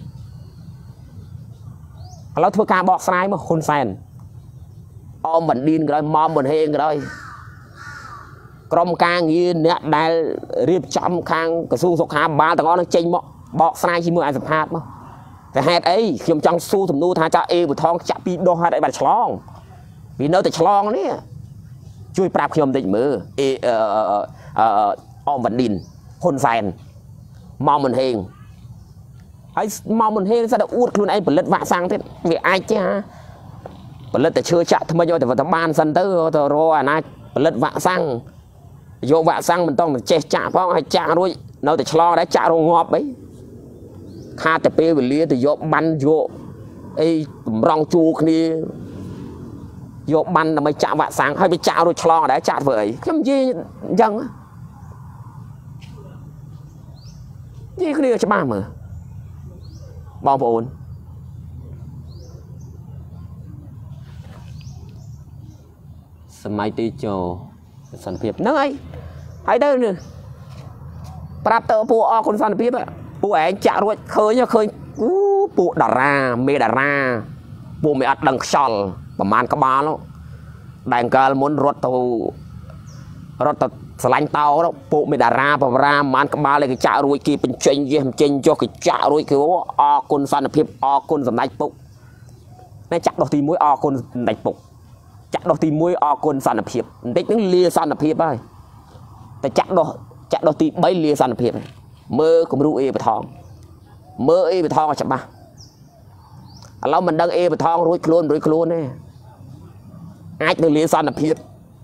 เราធ្វើការបកស្រាយមកហ៊ុនសែនអមបណ្ឌិនក៏ដោយមកមិនហេងក៏ដោយក្រុមការងារអ្នកដែលរៀបចំខាងក្រសួងសុខាភិបាលទាំងអស់នឹងចេញមកបកស្រាយជាមួយឯកសភាមកតែហេតុអីខ្ញុំចង់សួរសំណួរថាចាអេបថងចាក់ពីដោះហេតុអីបានឆ្លងvìនៅតែឆ្លងនេះជួយប្រាប់ខ្ញុំបន្តិចមើលអមបណ្ឌិនហ៊ុនសែនមកមិនហេងហើយមកមិនហេងស្ដាប់អួតខ្លួនឯងផលិតវ៉ាក់សាំងទៀតវាអាចទេហ่าផលិតតែឈើចាក់ថ្មិចឲ្យតែបានសិនទៅទៅរកអាណាផលិតវ៉ាក់សាំងយកវ៉ាក់សាំងមិនต้องចេះចាក់ផងឲ្យចាក់រួចនៅតែឆ្លងដែរចាក់រងាប់អីខាតតែពេលវេលាទៅយកបានយកអីតម្រង់ជួគ្នាយកបានដើម្បីចាក់វ៉ាក់សាំងហើយទៅចាក់រួចឆ្លងដែរចាក់ធ្វើអីខ្ញុំនិយាយអញ្ចឹងនិយាយគ្នាច្បាស់មើលបងប្អូនសម័យទីចូលសន្តិភាពហ្នឹងហើយទៅប្រាប់ទៅពួកអគុណសន្តិភាពពួកឯងចាក់រួចឃើញពួកតារាមេតារាពួកមិនអត់ដឹងខ្យល់ប្រហែលក្បាលដែលអង្កលមុនរត់ទៅស្រឡាញ់តោពួកមេតារាបម្រាប្រហែលក្បាលគេចាក់រួចគេបញ្ចេញយេបញ្ចេញចុះគេចាក់រួចគឺអគុណសន្តិភាពអគុណសម្ដេចពុកតែចាក់ដោះទី1អគុណសម្ដេចពុកចាក់ដោះទី1អគុណសន្តិភាពបន្តិចហ្នឹងលាសន្តិភាពហើយតែចាក់ដោះទី3លាសន្តិភាពមើលគំរូអេបថងមើលអេបថងច្បាស់ឥឡូវមិនដឹងអេបថងរួចខ្លួនទេអាចទៅលាសន្តិភាព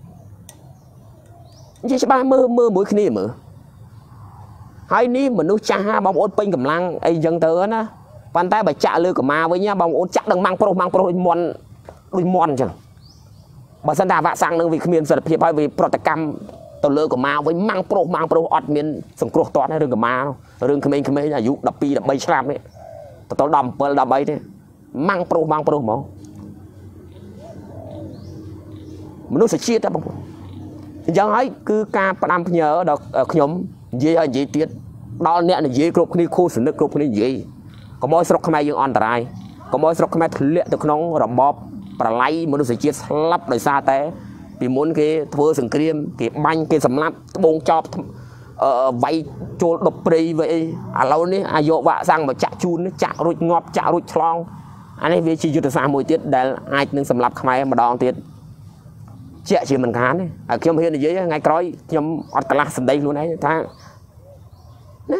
និយាយច្បាស់មើលមួយគ្នាមើលហើយនេះមនុស្សចាស់បងប្អូនពេញកម្លាំងអីចឹងទៅណាប៉ុន្តែបើចាក់លើកម៉ាវិញបងប្អូនចាក់ដឹងម៉ាំងប្រុសដូចមន់អញ្ចឹងបើសិនតែវ៉ាក់សាំងនឹងវាគ្មានសិទ្ធិភាពហើយវាប្រតិកម្មទៅលើកម៉ាវិញម៉ាំងប្រុសអត់មានសង្គ្រោះតតរឿងកម៉ារឿងក្មេងៗអាយុ12 13ឆ្នាំនេះទៅដល់17 13ទេម៉ាំងប្រុសហ្មងមនុស្សជាតិតែបងប្អូនអញ្ចឹងហើយគឺការផ្ដាំផ្ញើដល់ខ្ញុំនិយាយឲ្យនិយាយទៀតដល់អ្នកនិយាយគ្រប់គ្នាខូសនិកគ្រប់គ្នានិយាយកុំឲ្យស្រុកខ្មែរយើងអន្តរាយកុំឲ្យស្រុកខ្មែរធ្លាក់ទៅក្នុងរបបប្រឡ័យមនុស្សជាតិស្លាប់ដោយសារតែពីមុនគេធ្វើសង្គ្រាមគេបាញ់គេសម្លាប់ត្បូងចប់វាយចូលដប់ព្រៃវាអីឥឡូវនេះអាយកវ៉ាក់សាំងមកចាក់ជូនចាក់រួចងាប់ចាក់រួចឆ្លងអានេះវាជាយុទ្ធសាស្ត្រមួយទៀតដែលអាចនឹងសម្លាប់ខ្មែរម្ដងទៀតជាក់ជាមិនខានទេហើយខ្ញុំហ៊ាននិយាយថ្ងៃក្រោយខ្ញុំអត់កន្លះសម្ដីខ្លួនឯងថាណា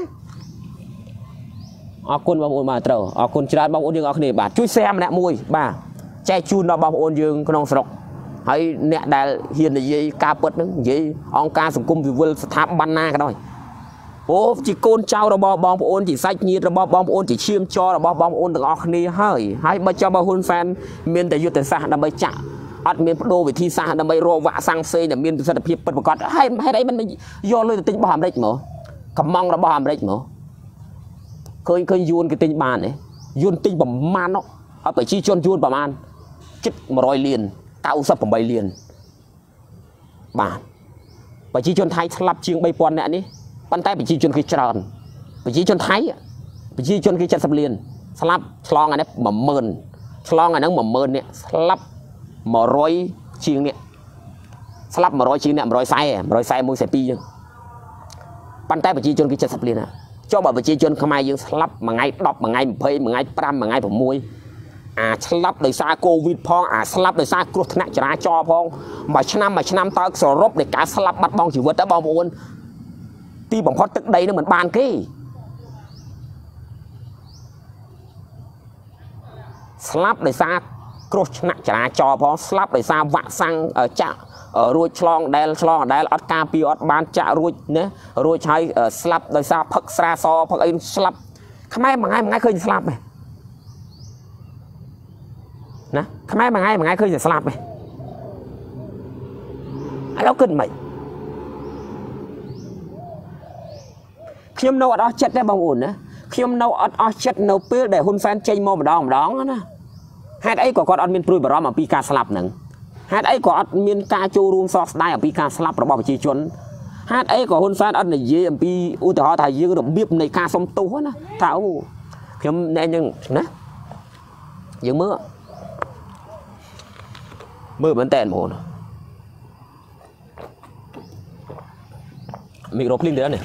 អរគុណបងប្អូនបាទត្រូវអរគុណច្រើនបងប្អូនយើងអរគ្នាបាទជួយ share ម្នាក់មួយបាទចែកជូនដល់បងប្អូនយើងក្នុងស្រុកហើយអ្នកដែលហ៊ាននិយាយការពិតហ្នឹងនិយាយអង្គការសង្គមស៊ីវិលស្ថាប័នណាក៏ដោយអូជាកូនចៅរបស់បងប្អូនជាសាច់ញាតិរបស់បងប្អូនជាឈាមជ័ររបស់បងប្អូនទាំងអស់គ្នាហើយបើចុះបើហ៊ុនសែនមានតែយុទ្ធសាស្ត្រដើម្បីចាក់អត់មានបដូរវិធីសាស្ត្រដើម្បីរកវ៉ាក់សាំងផ្សេងដែលមានប្រសិទ្ធភាពពិតប្រាកដហេតុអីមិនយកលុយទៅទិញរបស់អាមេរិកមកកំងរបស់អាមេរិកមកឃើញយួនគេទិញបានទេយួនទិញប្រមាណនោះហើយប្រជាជនយួនប្រមាណជិត100លាន98លានបាទប្រជាជនថៃស្លាប់ជាង 3000 នាក់នេះប៉ុន្តែប្រជាជនគេច្រើនប្រជាជនថៃប្រជាជនគេ70លានស្លាប់ឆ្លងអានេះ10000ឆ្លងអាហ្នឹង10000នាក់ស្លាប់100ជាងនាក់ស្លាប់100ជាងនាក់141 42ចឹងប៉ុន្តែប្រជាជនគេ70លានណាចុះបើប្រជាជនខ្មែរយើងស្លាប់មួយថ្ងៃ10មួយថ្ងៃ20មួយថ្ងៃ5មួយថ្ងៃ6អាស្លាប់ដោយសារកូវីដផងអាស្លាប់ដោយសារគ្រោះថ្នាក់ចរាចរណ៍ផងមួយឆ្នាំតើសរុបនៃការស្លាប់បាត់បង់ជីវិតទៅបងប្អូនទីបំផុតទឹកដីនឹងមិនបានគេស្លាប់ដោយសារគ្រោះថ្នាក់ចរាចរណ៍ផងស្លាប់ដោយសារវ៉ាក់សាំងចាក់រួចឆ្លងដែលអត់ការពារអត់បានចាក់រួចណារួចហើយស្លាប់ដោយសារផឹកស្រាសផឹកអីស្លាប់ខ្មែរមួយថ្ងៃឃើញស្លាប់ទេណាខ្មែរមួយថ្ងៃឃើញតែស្លាប់ទេឥឡូវគិតមិនខ្ញុំនៅអត់អស់ចិត្តទេបងប្អូនណាខ្ញុំនៅអត់អស់ចិត្តនៅពេលដែលហ៊ុនសែនចេញមកម្ដងណាហេតុអីក៏គាត់អត់មានព្រួយបារម្ភអំពីការស្លាប់ហ្នឹងហេតុអីក៏អត់មានការចូលរួមសោកស្ដាយអំពីការស្លាប់របស់ប្រជាជនហេតុអីក៏ហ៊ុនសែនអត់និយាយអំពីឧទាហរណ៍ថាយើងរបៀបនៃការសុំទោសណាថាអូខ្ញុំអ្នកយើងណាយើងមើលមែនតើបងប្អូនមីក្រូភ្លីងទេនេះ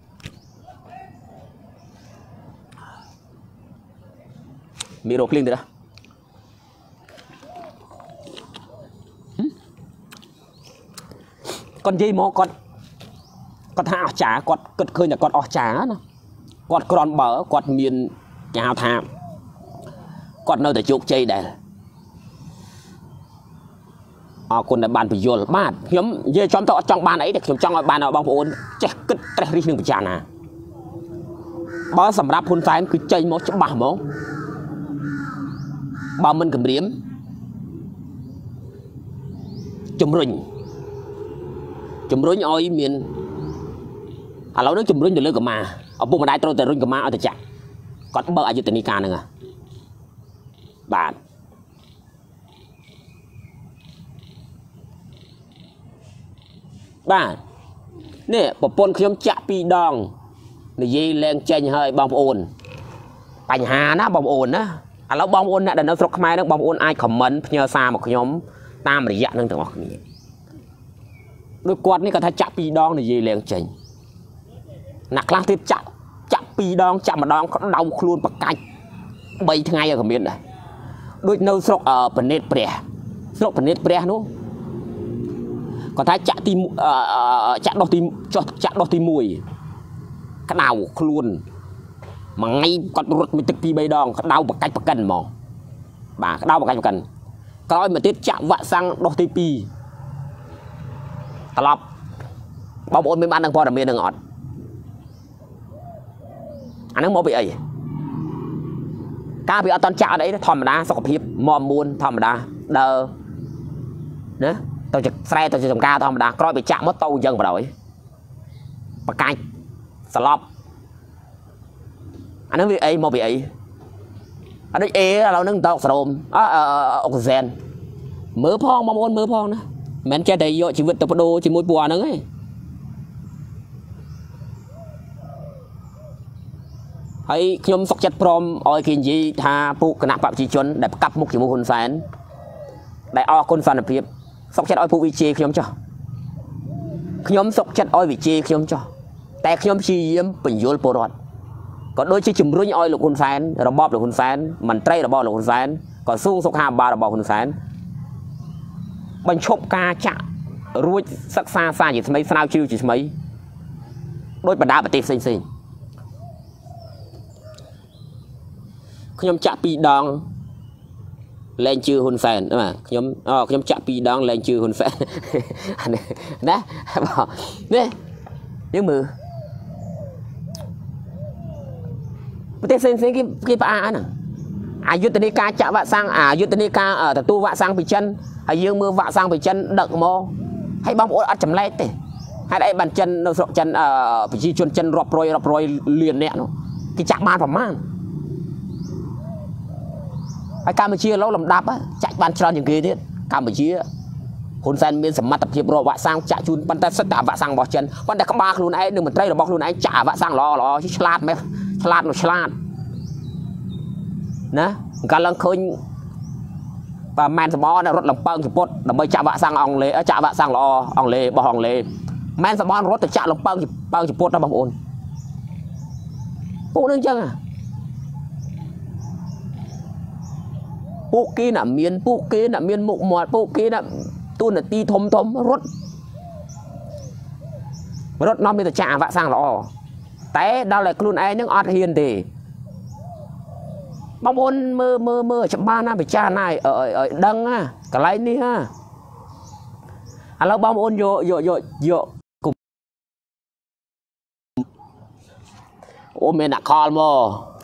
មីក្រូភ្លីងទេគាត់និយាយមកគាត់ថាអស្ចារ្យគាត់គិតឃើញតែគាត់អស្ចារ្យណាគាត់ក្រំបើគាត់មានគេហៅថាគាត់នៅតែជោគជ័យដែរអរគុណដែលបានបញ្យល់បាទខ្ញុំនិយាយចំទៅអត់ចង់បានអីតែខ្ញុំចង់ឲ្យបានឲ្យបងប្អូនចេះគិតត្រេះរិះនឹងពិចារណាបើសម្រាប់ហ៊ុនសែនគឺចេញមកច្បាស់ហ្មងបើមិនគម្រាមជំរុញឲ្យមានឥឡូវនេះជំរុញទៅលើកម្មាឪពុកម្ដាយត្រូវតែរុញកម្មាឲ្យទៅចាក់គាត់បើអយុធនីការហ្នឹងបាទនេះប្រពន្ធខ្ញុំចាក់2ដងនិយាយលែងចេញហើយបងប្អូនបញ្ហាណាបងប្អូនណាឥឡូវបងប្អូនអ្នកដែលនៅស្រុកខ្មែរហ្នឹងបងប្អូនអាចខមមិនផ្ញើសារមកខ្ញុំតាមរយៈនឹងទាំងអស់គ្នាដូចគាត់នេះគាត់ថាចាក់2ដងនិយាយលែងចេញអ្នកខ្លះទៀតចាក់2ដងចាក់ម្ដងក្តៅខ្លួនប្រកាច់3ថ្ងៃក៏មានដែរដូចនៅស្រុកពនេតព្រះស្រុកពនេតព្រះនោះគាត់ថាចាក់ដោះទី1ក្តៅខ្លួនមួយថ្ងៃគាត់រត់មួយទឹក2 3ដងក្តៅប្រកាច់ប្រកិនហ្មងបាទក្តៅប្រកាច់ប្រកិនក្រោយមកទៀតចាក់វ៉ាក់សាំងដោះទី2ត្រឡប់បងប្អូនមានបាននឹងព័ត៌មាននឹងអត់អាហ្នឹងមកពីអី vì ở toàn chợ đấy thòm đá sọc hiệp mòm muôn thòm đá đờ nữa tôi chụp xe tôi chụp ca thòm đá coi bị chạm mất tàu dân vào đổi bạc canh slop anh nói vì ấy một vị ấy anh nói ế là nó nâng tàu sồm oxygen mớ phong mong muốn mớ phong nữa men che đầy vô chỉ vượt tập đô chỉ một bùa nữa ấy hay nhom sọc chặt prom oi kinh gì tha phụ cái nạp bạc chỉ chuẩn để cặp một chỉ một hồn sán để o con sán phiệp sọc chặt oi phụ vị trí nhom cho nhom sọc chặt oi vị trí nhom choแต่ខ្ញុំព្យាយាមបញ្យល់ពលរដ្ឋក៏ដូចជាជំរុញឲ្យលោកហ៊ុនសែនរបបលោកហ៊ុនសែនមន្ត្រីរបស់លោកហ៊ុនសែនក៏សួងសុខាភិបាលរបស់ហ៊ុនសែនបញ្ឈប់ការចាក់រួចសិក្សាសារជាថ្មីស្រាវជ្រាវជាថ្មីដោយបណ្ដាប្រទេសផ្សេងៗខ្ញុំចាក់2ដងលែងជឿហ៊ុនសែនបាទខ្ញុំចាក់2ដងលែងជឿហ៊ុនសែនណានេះយើងមើលប្រទេសផ្សេងៗគេផ្អាកហ្នឹងអាយុទ្ធនាការចាក់វ៉ាក់សាំងអាយុទ្ធនាការទទួលវ៉ាក់សាំងពីចិនហើយយើងមើលវ៉ាក់សាំងពីចិនដឹកមកហើយបងប្អូនអត់ចម្លែកទេហេតុអីបានចិននៅស្រុកចិនប្រជាជនចិនរាប់រយលានអ្នកនោះគេចាក់បានប្រមាណហើយកម្ពុជាឡូវលំដាប់ចាក់បានច្រើនជាងគេទៀតកម្ពុជាហ៊ុនសែនមានសមត្ថភាពរកវ៉ាក់សាំងចាក់ជូនប៉ុន្តែសិតតែវ៉ាក់សាំងរបស់ចិនប៉ុន្តែក្បាលខ្លួនឯងនិងមន្ត្រីរបស់ខ្លួនឯងចាក់វ៉ាក់សាំងល្អឆ្លាតមែនឆ្លាតនោះឆ្លាតណាកាលឡើងឃើញប៉ាម៉ែនសមររត់លំពើងជប៉ុនដើម្បីចាក់វ៉ាក់សាំងអង់គ្លេសចាក់វ៉ាក់សាំងល្អអង់គ្លេសរបស់អង់គ្លេសម៉ែនសមររត់ទៅចាក់លំពើងជប៉ុនដល់បងប្អូនពួកនឹងអញ្ចឹងពួកគេណាមានមុខមាត់ពួកគេណាទូនាទីធំរត់នាំមានតែចាក់វ៉ាក់សាំងល្អតែដល់តែខ្លួនឯងនឹងអត់ហ៊ានទេបងប្អូនមើលច្បាស់ណាពិចារណាឲ្យដឹងណាកន្លែងនេះណាឥឡូវបងប្អូនយកអូមានអ្នកខលមក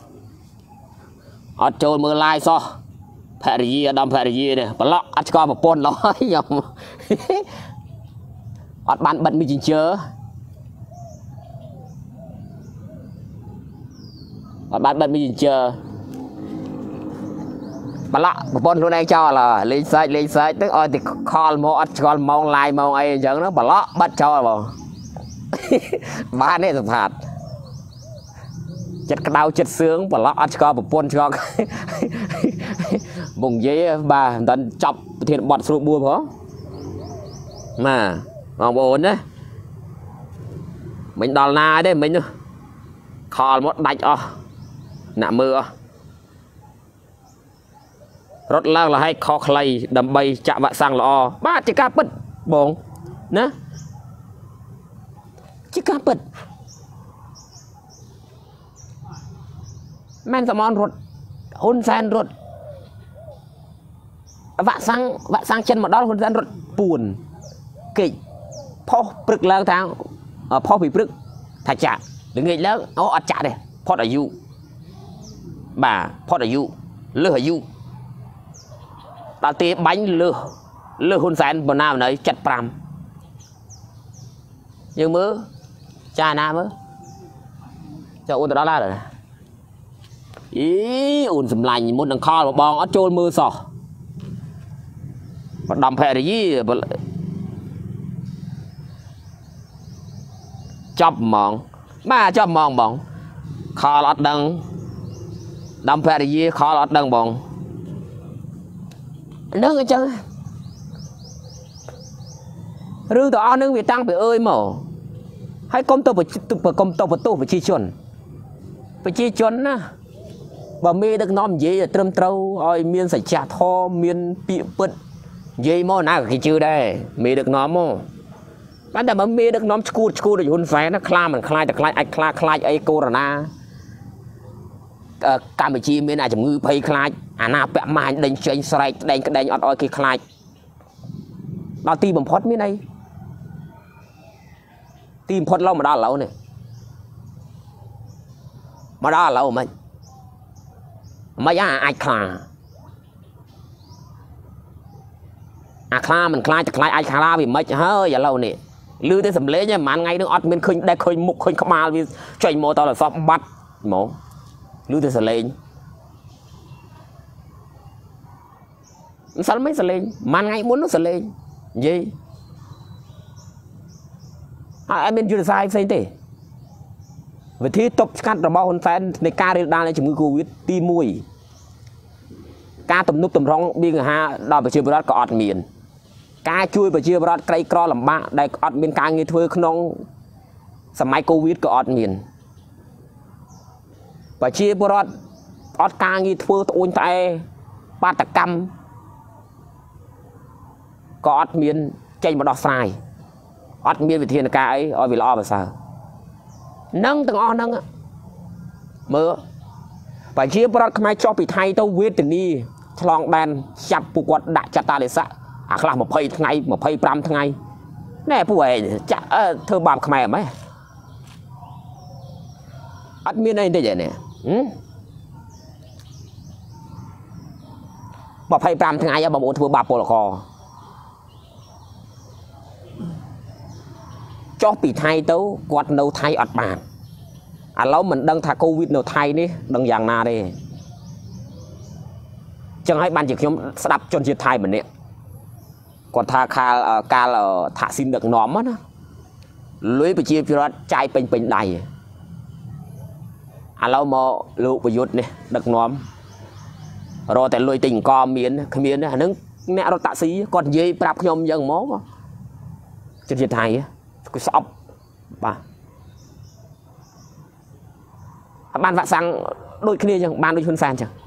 អត់ចូលមើល live សោះភរិយាដំភរិយានេះប្លុកអត់ស្គាល់ប្រពន្ធឡើយខ្ញុំអត់បានបិទ Messenger អត់បានបិទ Messenger ប្លុកប្រពន្ធខ្លួនឯងចោលលេងសាច់ទៅឲ្យតែខលមកអត់ស្គាល់ម៉ោង live ម៉ោងអីអញ្ចឹងណាប្លុកបិទចោលបងបានទេសុផាតចិត្តក្តៅចិត្តសឿងប្លុកអត់ស្គាល់ប្រពន្ធស្គាល់បងនិយាយបាទមិនដល់ចប់ប្រធានបទស្រួលបួលផងណាបងប្អូនណាមិញដល់ណាទេមិញនោះខលមកដាច់អស់អ្នកមើលអស់រត់ឡើងលហែកខខ្លីដើម្បីចាក់វ៉ាក់សាំងល្អបាទជាការពិតបងណាជាការពិតមែនសមររត់ហ៊ុនសែនរត់វ៉ាក់សាំងចិនមកដល់ហ៊ុនសែនរត់ពួនគេផុសព្រឹកឡើងថាផុសពីព្រឹកថាចាក់ល្ងាចឡើងអត់ចាក់ទេផុតអាយុបាទផុតអាយុលើសអាយុដល់ទីបាញ់លើសហ៊ុនសែនបណ្ណាបណ្ណៃ75យើងមើលចាណាមើលចុះអូនទៅដល់ហើយអីអូនសម្លាញ់មុននឹងខលបងអត់ចូលមើលសោះបដំភរិយាចាប់ហ្មងបាទចាប់ហ្មងបងខលអត់ដឹងដំភរិយាខលអត់ដឹងបងនឹងអញ្ចឹងរឿងទាំងអស់នឹងវាតាំងពីអើយមកហើយកុំទៅបន្ទោសប្រជាជនណាបើមេដឹកនាំនិយាយត្រឹមត្រូវឲ្យមានសច្ចធម៌មានពាក្យពិតនិយាយមកណាក៏គេជឿដែរមេដឹកនាំមកបានតែមេដឹកនាំឈួតដូចហ៊ុនសែនណាខ្លាមិនខ្លាចតែខ្លាចអាចខ្លាចអីកូវីដ កម្ពុជាមានជំងឺភ័យខ្លាចអាណាពាក់ម៉ាញដេញចេញស្រែកដេញក្តែងអត់ឲ្យគេខ្លាចដល់ទីបំផុតមានអីទីបំផុតឡូវមកដល់ឥឡូវនេះមកដល់ឥឡូវមិនไม่ยาไอคลาอาคลามันคลายจะคลายไอคลาvì mấy hơiอย่าเล่านี่lưu tới sầm lễ nha mà ngay nước ọt miên khơi đây khơi mục khơi khăm mal vì chạy mô tao là sao bắt mổ lưu tới sầm lễ sao mấy sầm lễ mà ngay muốn nó sầm lễ gì em bên chưa sai xây thế về thi tập cắt rồi bao hồn fanในการเรียนได้ในជំងឺ Covid ទី1ការទំនុកតម្រង់បៀងអាហារដល់ប្រជាពលរដ្ឋក៏អត់មានការជួយប្រជាពលរដ្ឋក្រីក្រលំបាកដែលអត់មានការងារធ្វើក្នុងសម័យ Covid ក៏អត់មានប្រជាពលរដ្ឋអត់ការងារធ្វើត្អូញត្អែបាតកម្មក៏អត់មានចេញមកដោះស្រាយអត់មានវិធានការអីឲ្យវាល្អប្រសើរនឹងទាំងអស់ហ្នឹងមើលប្រជាពលរដ្ឋខ្មែរចុះពីថៃទៅវេទនីឆ្លងដែនចាប់ពួកគាត់ដាក់ចតាលិស័កអាខ្លះ20ថ្ងៃ25ថ្ងៃណែពួកឯងចាក់ធ្វើបាបខ្មែរហ្មងអត់មានអីទេនេះ25ថ្ងៃបងប្អូនធ្វើបាបពលករចុះពីថៃទៅគាត់នៅថៃអត់បានឥឡូវមិនដឹងថា Covid នៅថៃនេះដឹងយ៉ាងណាទេចឹងហើយបានជាខ្ញុំស្ដាប់ជនជាតិថៃម្នាក់គាត់ថាកាលថាក់ស៊ីនដឹកនាំណាលុយប្រជាពលរដ្ឋចាយពេញដៃឥឡូវមកលោកប្រយុទ្ធនេះដឹកនាំរកតែលុយទិញអង្គមានគ្មានអាហ្នឹងអ្នករត់តាក់ស៊ីគាត់និយាយប្រាប់ខ្ញុំយ៉ាងហ្មងជនជាតិថៃគាត់ស្អប់បាទបានវាក់សាំងដូចគ្នាចឹងបានដូចហ៊ុនសែនចឹង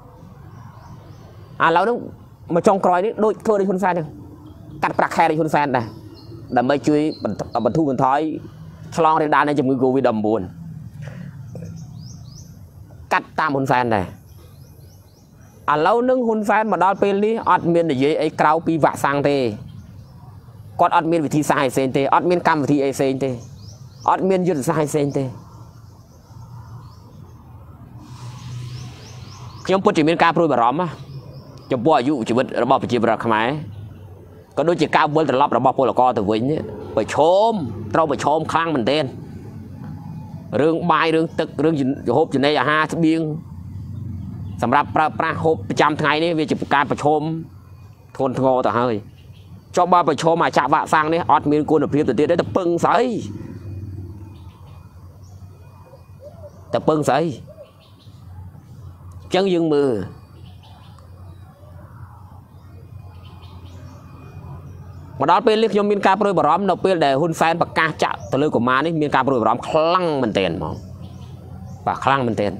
ឥឡូវហ្នឹងមកចុងក្រោយនេះដូចធ្វើដូចហ៊ុនសែនចឹងកាត់ប្រាក់ខែដូចហ៊ុនសែនដែរដើម្បីជួយបន្ធូរបន្ថយឆ្លងរាលដាលនៃជំងឺ Covid-19 កាត់តាមហ៊ុនសែនដែរឥឡូវនឹងហ៊ុនសែនមកដល់ពេលនេះអត់មាននិយាយអីក្រៅពីវាក់សាំងទេគាត់អត់មានវិធីសាស្ត្រអីផ្សេងទេអត់មានកម្មវិធីអីផ្សេងទេអត់មានយុទ្ធសាស្ត្រអីផ្សេងទេខ្ញុំពិតជាមានការព្រួយបារម្ភចំពោះអាយុជីវិតរបស់ប្រជាពលរដ្ឋខ្មែរក៏ដូចជាការវិលត្រឡប់របស់ពលករទៅវិញប្រឈមត្រូវប្រឈមខ្លាំងមែនទែនរឿងបាយរឿងទឹករឿងហូបចំណីអាហារស្បៀងសម្រាប់ប្រើប្រាស់ហូបប្រចាំថ្ងៃនេះវាជាការប្រឈមធ្ងន់ធ្ងរទៅហើយចុះបើប្រឈមអាចាក់វាក់សាំងនេះអត់មានគុណភាពទៅទៀតទេទៅពឹងស្អីទៅពឹងស្អីចឹងយើងមើលមកដល់ពេលនេះខ្ញុំមានការព្រួយបារម្ភនៅពេលដែលហ៊ុនសែនប្រកាសចាក់ទៅលើកុមារនេះមានការព្រួយបារម្ភខ្លាំងមែនទែនហ្មងបាទខ្លាំងមែនទែន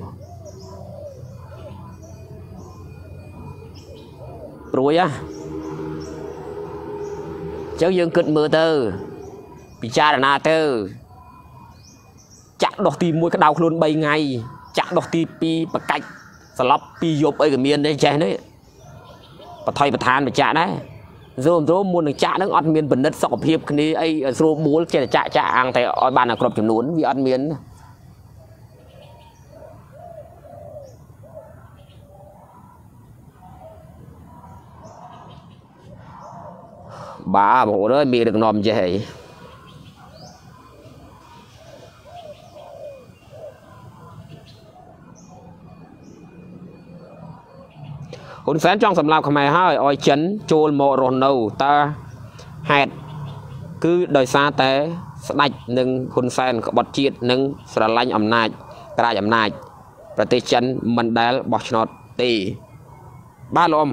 ព្រួយចឹងយើងគិតមើលទៅពិចារណាទៅចាក់ដោះទី1ក្តៅខ្លួន3ថ្ងៃចាក់ដោះទី2បកាច់ស្លាប់2យប់អីក៏មានដែរចេះនេះបថុយប្រឋានបចាក់ដែរዞមមុននឹងចាក់ហ្នឹងអត់មានពិនិត្យសុខភាពគ្នាអីស្រួលបួលចេះតែចាក់អាំងតែឲ្យបានតែគ្រប់ចំនួនវាអត់មានបាទបងប្អូនអើយមានដឹកនាំចេះអីហ៊ុនសែនចង់សម្លាប់ខ្មែរហើយឲ្យចិនចូលមករស់នៅតើហេតុគឺដោយសារតែស្ដេចនិងហ៊ុនសែនក្បត់ជាតិនិងស្រឡាញ់អំណាចក្រាចអំណាចប្រទេសចិនមិនដែលបោះឆ្នោតទេបាទលោកអ៊ំ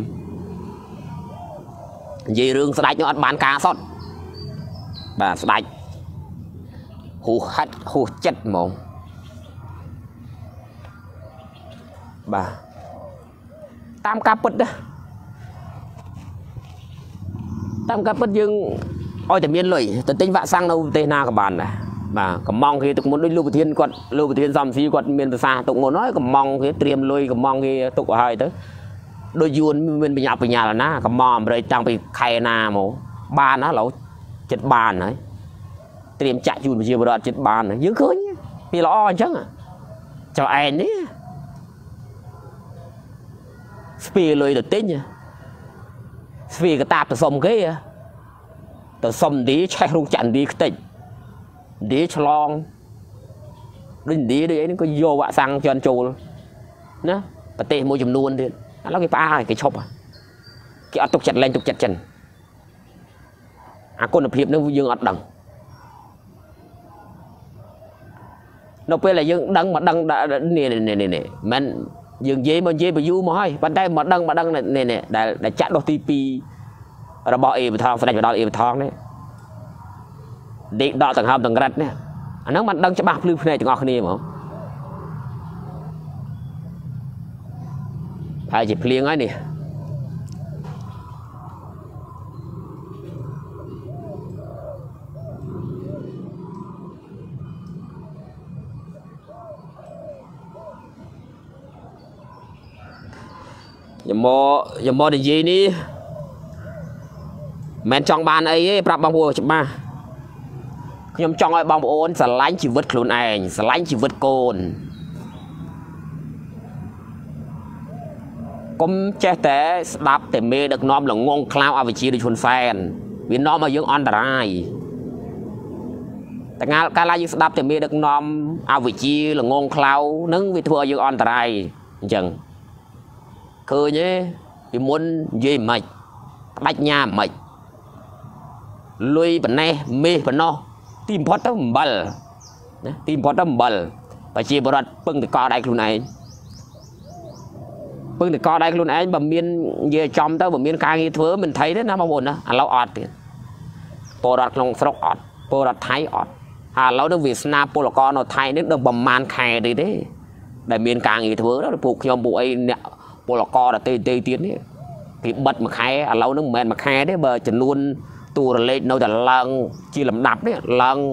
និយាយរឿងស្ដេចនោះអត់បានការសតបាទស្ដេចហួសហិតហួសចិត្តហ្មងបាទតាមការពិតណាតាមការពិតយើងឲ្យតែមានលុយទៅទិញវាក់សាំងនៅប្រទេសណាក៏បានដែរបាទកំងគេទុកមុនដូចលោកប្រធានគាត់លោកប្រធានសំស៊ីគាត់មានប្រសាទុកមុនហើយកំងគេត្រៀមលុយកំងគេទុកឲ្យហើយទៅដូចយួនមានបញ្ញាបញ្ញាណាកំងអាមេរិកតាំងពីខែណាមកបានណាឡូវចិត្តបានហើយត្រៀមចាក់ជូនប្រជាពលរដ្ឋចិត្តបានយើងឃើញវាល្អអញ្ចឹងចុះឯងនេះ vì lời được tính nha vì cái tạp từ sông cái từ sông đi chạy luôn chặn đi cái tỉnh đi cho long đi đấy nó có vô vạ sang cho anh trù nữa và tê môi chùm luôn đi nó cái pha cái chọc cái tục chặt lên tục chặt chân con lập hiệp nó dương ọt đằng nó phải là dương đăng mà đăng đã nè mình dương dễ mà du mà hơi bàn tay mà đăng nè để chặt đôi tivi rồi bỏ im thong phải đánh vào đó im thong đấy đi đọ tầng hầm tầng gạch nè nó mà đăng cho bạc lưu này thì ngọt hơn mà phải chỉ liêng ấy nè giờ mò để gì đi men trong bàn ấy bạc bằng hồ chụp ba nhom trong ai bong ôn sờ lánh chỉ vứt luôn anh sờ lánh chỉ vứt cồn cũng che té đáp để mê được nom là ngon cloud ở vị trí để chôn fan vì nó mà dương on đàiแต่งานการไล่ยึดดับแต่มีเด็กน้อมเอาวิจีหรืองงคลาวนึงวิทัวยึดอันตรายจังคือเนี่ยbị muốn gì mày bạch nhà mày lui bên này mê bên nó tìm phốt tấm bal tìm phốt tấm bal và chỉ bảo bưng thì co đây luôn này bưng thì co đây luôn ấy bầm miên về trong tao bầm miên cay như thứ mình thấy đấy nó bao buồn đó lâu ọt tiền bồ đặt lòng sọc ọt bồ đặt thái ọt lâu nó Việt Nam bồ là con nó thay nó được bầm man khai đấy đấy để miên cay như thứ đó buộc nhau buộc ấy bồ là con là tê tiến đấy thì bật mà khai lâu nó mền mà khai đấy bờ chỉ luôn tu lên đâu là lần chỉ làm đập đấy lần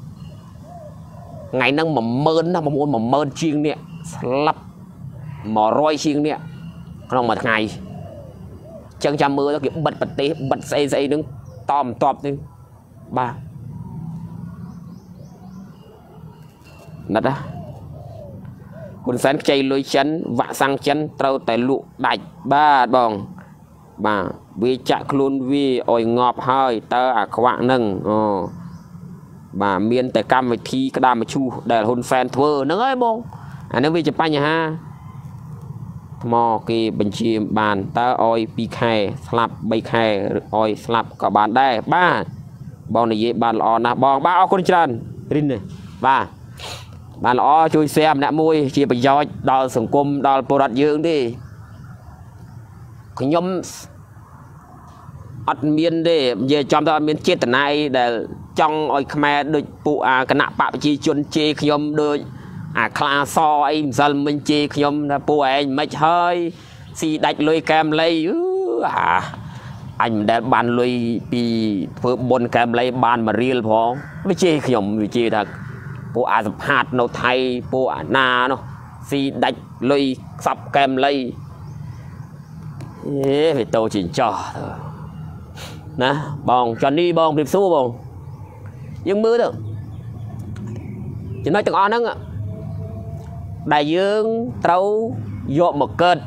ngày nâng mà mơn nó mà muốn mà mơn chiên nè lắp mò roi chiên nè không mà ngày chân trăm mưa nó kiểu bật tí bật xây đứng tòm đi ba nè đó con sáng chay lôi chân vạ sang chân trâu tại lụ đạch ba bòn bà vì chặt luôn vì ôi ngọp hơi tơ à khoạng nâng bà miên tại cam với thi cái đàm mà chu để hôn fan thưa nó ấy bông nó vì chụp anh ha mò cái bình chi bàn tơ ôi pi khe slap bay khe ôi slap cả bàn đây ba bọn này bàn lò nè bọn ba con trần rin này ba bàn lò chui xem nè môi chỉ bị do đo sừng cung đo product dương đi cái nhóm miên để về trong đó miên chết từ nay để trong oi khmer đôi phụ cái nạp bạc chi chuồn chi nhóm đôi class so anh dân mình chi nhóm là phụ anh mấy hơi xì đạch lôi kem lấy anh đã bàn lôi bị bồn kem lấy bàn mà real phong với chi nhóm với chi thật phụ hạt nó thay phụ na nó xì đạch lôi sập kem lấy phải tôi chỉ cho thôi nè bòn Johnny bòn điệp xu bòn nhưng mưa được chỉ nói từng on đó đại dương trâu dọn một cơn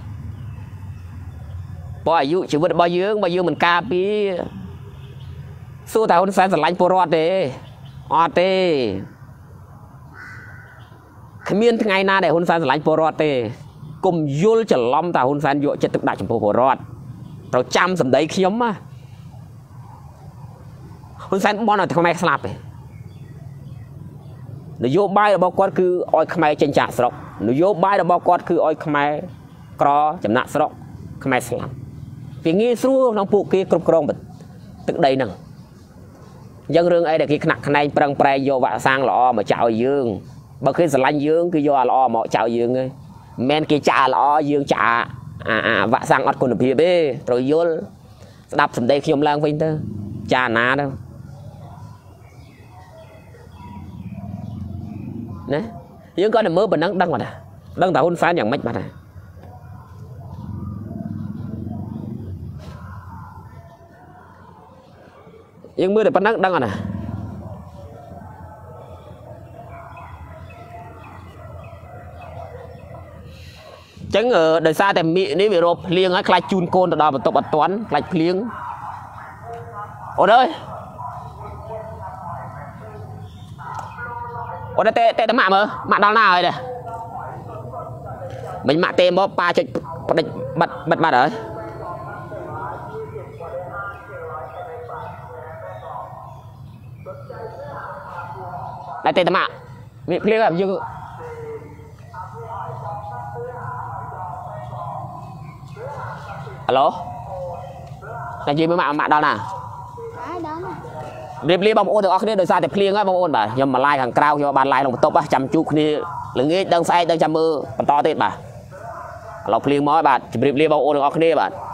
bao nhiêu chỉ vượt bao dương mình ca pi xu tao hôn sáng lạnh po rót đi ọt đi miên ngày na để hôn sáng lạnh po rót đi cùng yul trở lom tao hôn sáng dọn chất thực đại trong po rót tao chăm sầm đấy khiếm á hôn sáng bọn nào thì không ai slap này nó vô bay là bao quát cứ oi khmer trên chạ sọc nó vô bay là bao quát cứ oi khmer cro chấm nát sọc khmer slap vì nghe xưa nó phụ kia cột cong bật tức đây nè dân rương ấy để cái nặc này prang pray vô vạ sang lọ mà chào dương bao khi lanh dương cứ vô lọ mà chào dương ấy men kia chả lọ dương chả vạ sang ọt con được bê rồi vô đập sầm đây khi ông lang vinh tơ chả ná đâu nè những con này mới bình đăng mà nè đăng tạo hôn phánอย่างmách mà nè những mới để bình đăng mà nè chẳng ở đời xa thì mỹ ní bị rộp liêng á khai chun côn đó mà tục bật toán khai liêng ôi ơi ôi đây tệ tệ mạng mạng đau nào rồi nè mình mạng tem bó ba cho bật bật rồi đây tệ mạng bị liêng làm dương alo là gì mới mạng đó nè riêng riêng bông ôn được ở đời xa thì riêng á bông ôn bà nhưng mà like hàng cao cho bàn like đồng top á chăm chút đi là nghĩ đang sai đang chăm mơ còn to tết bà lọc riêng mói bà riêng bông ôn được ở đây bà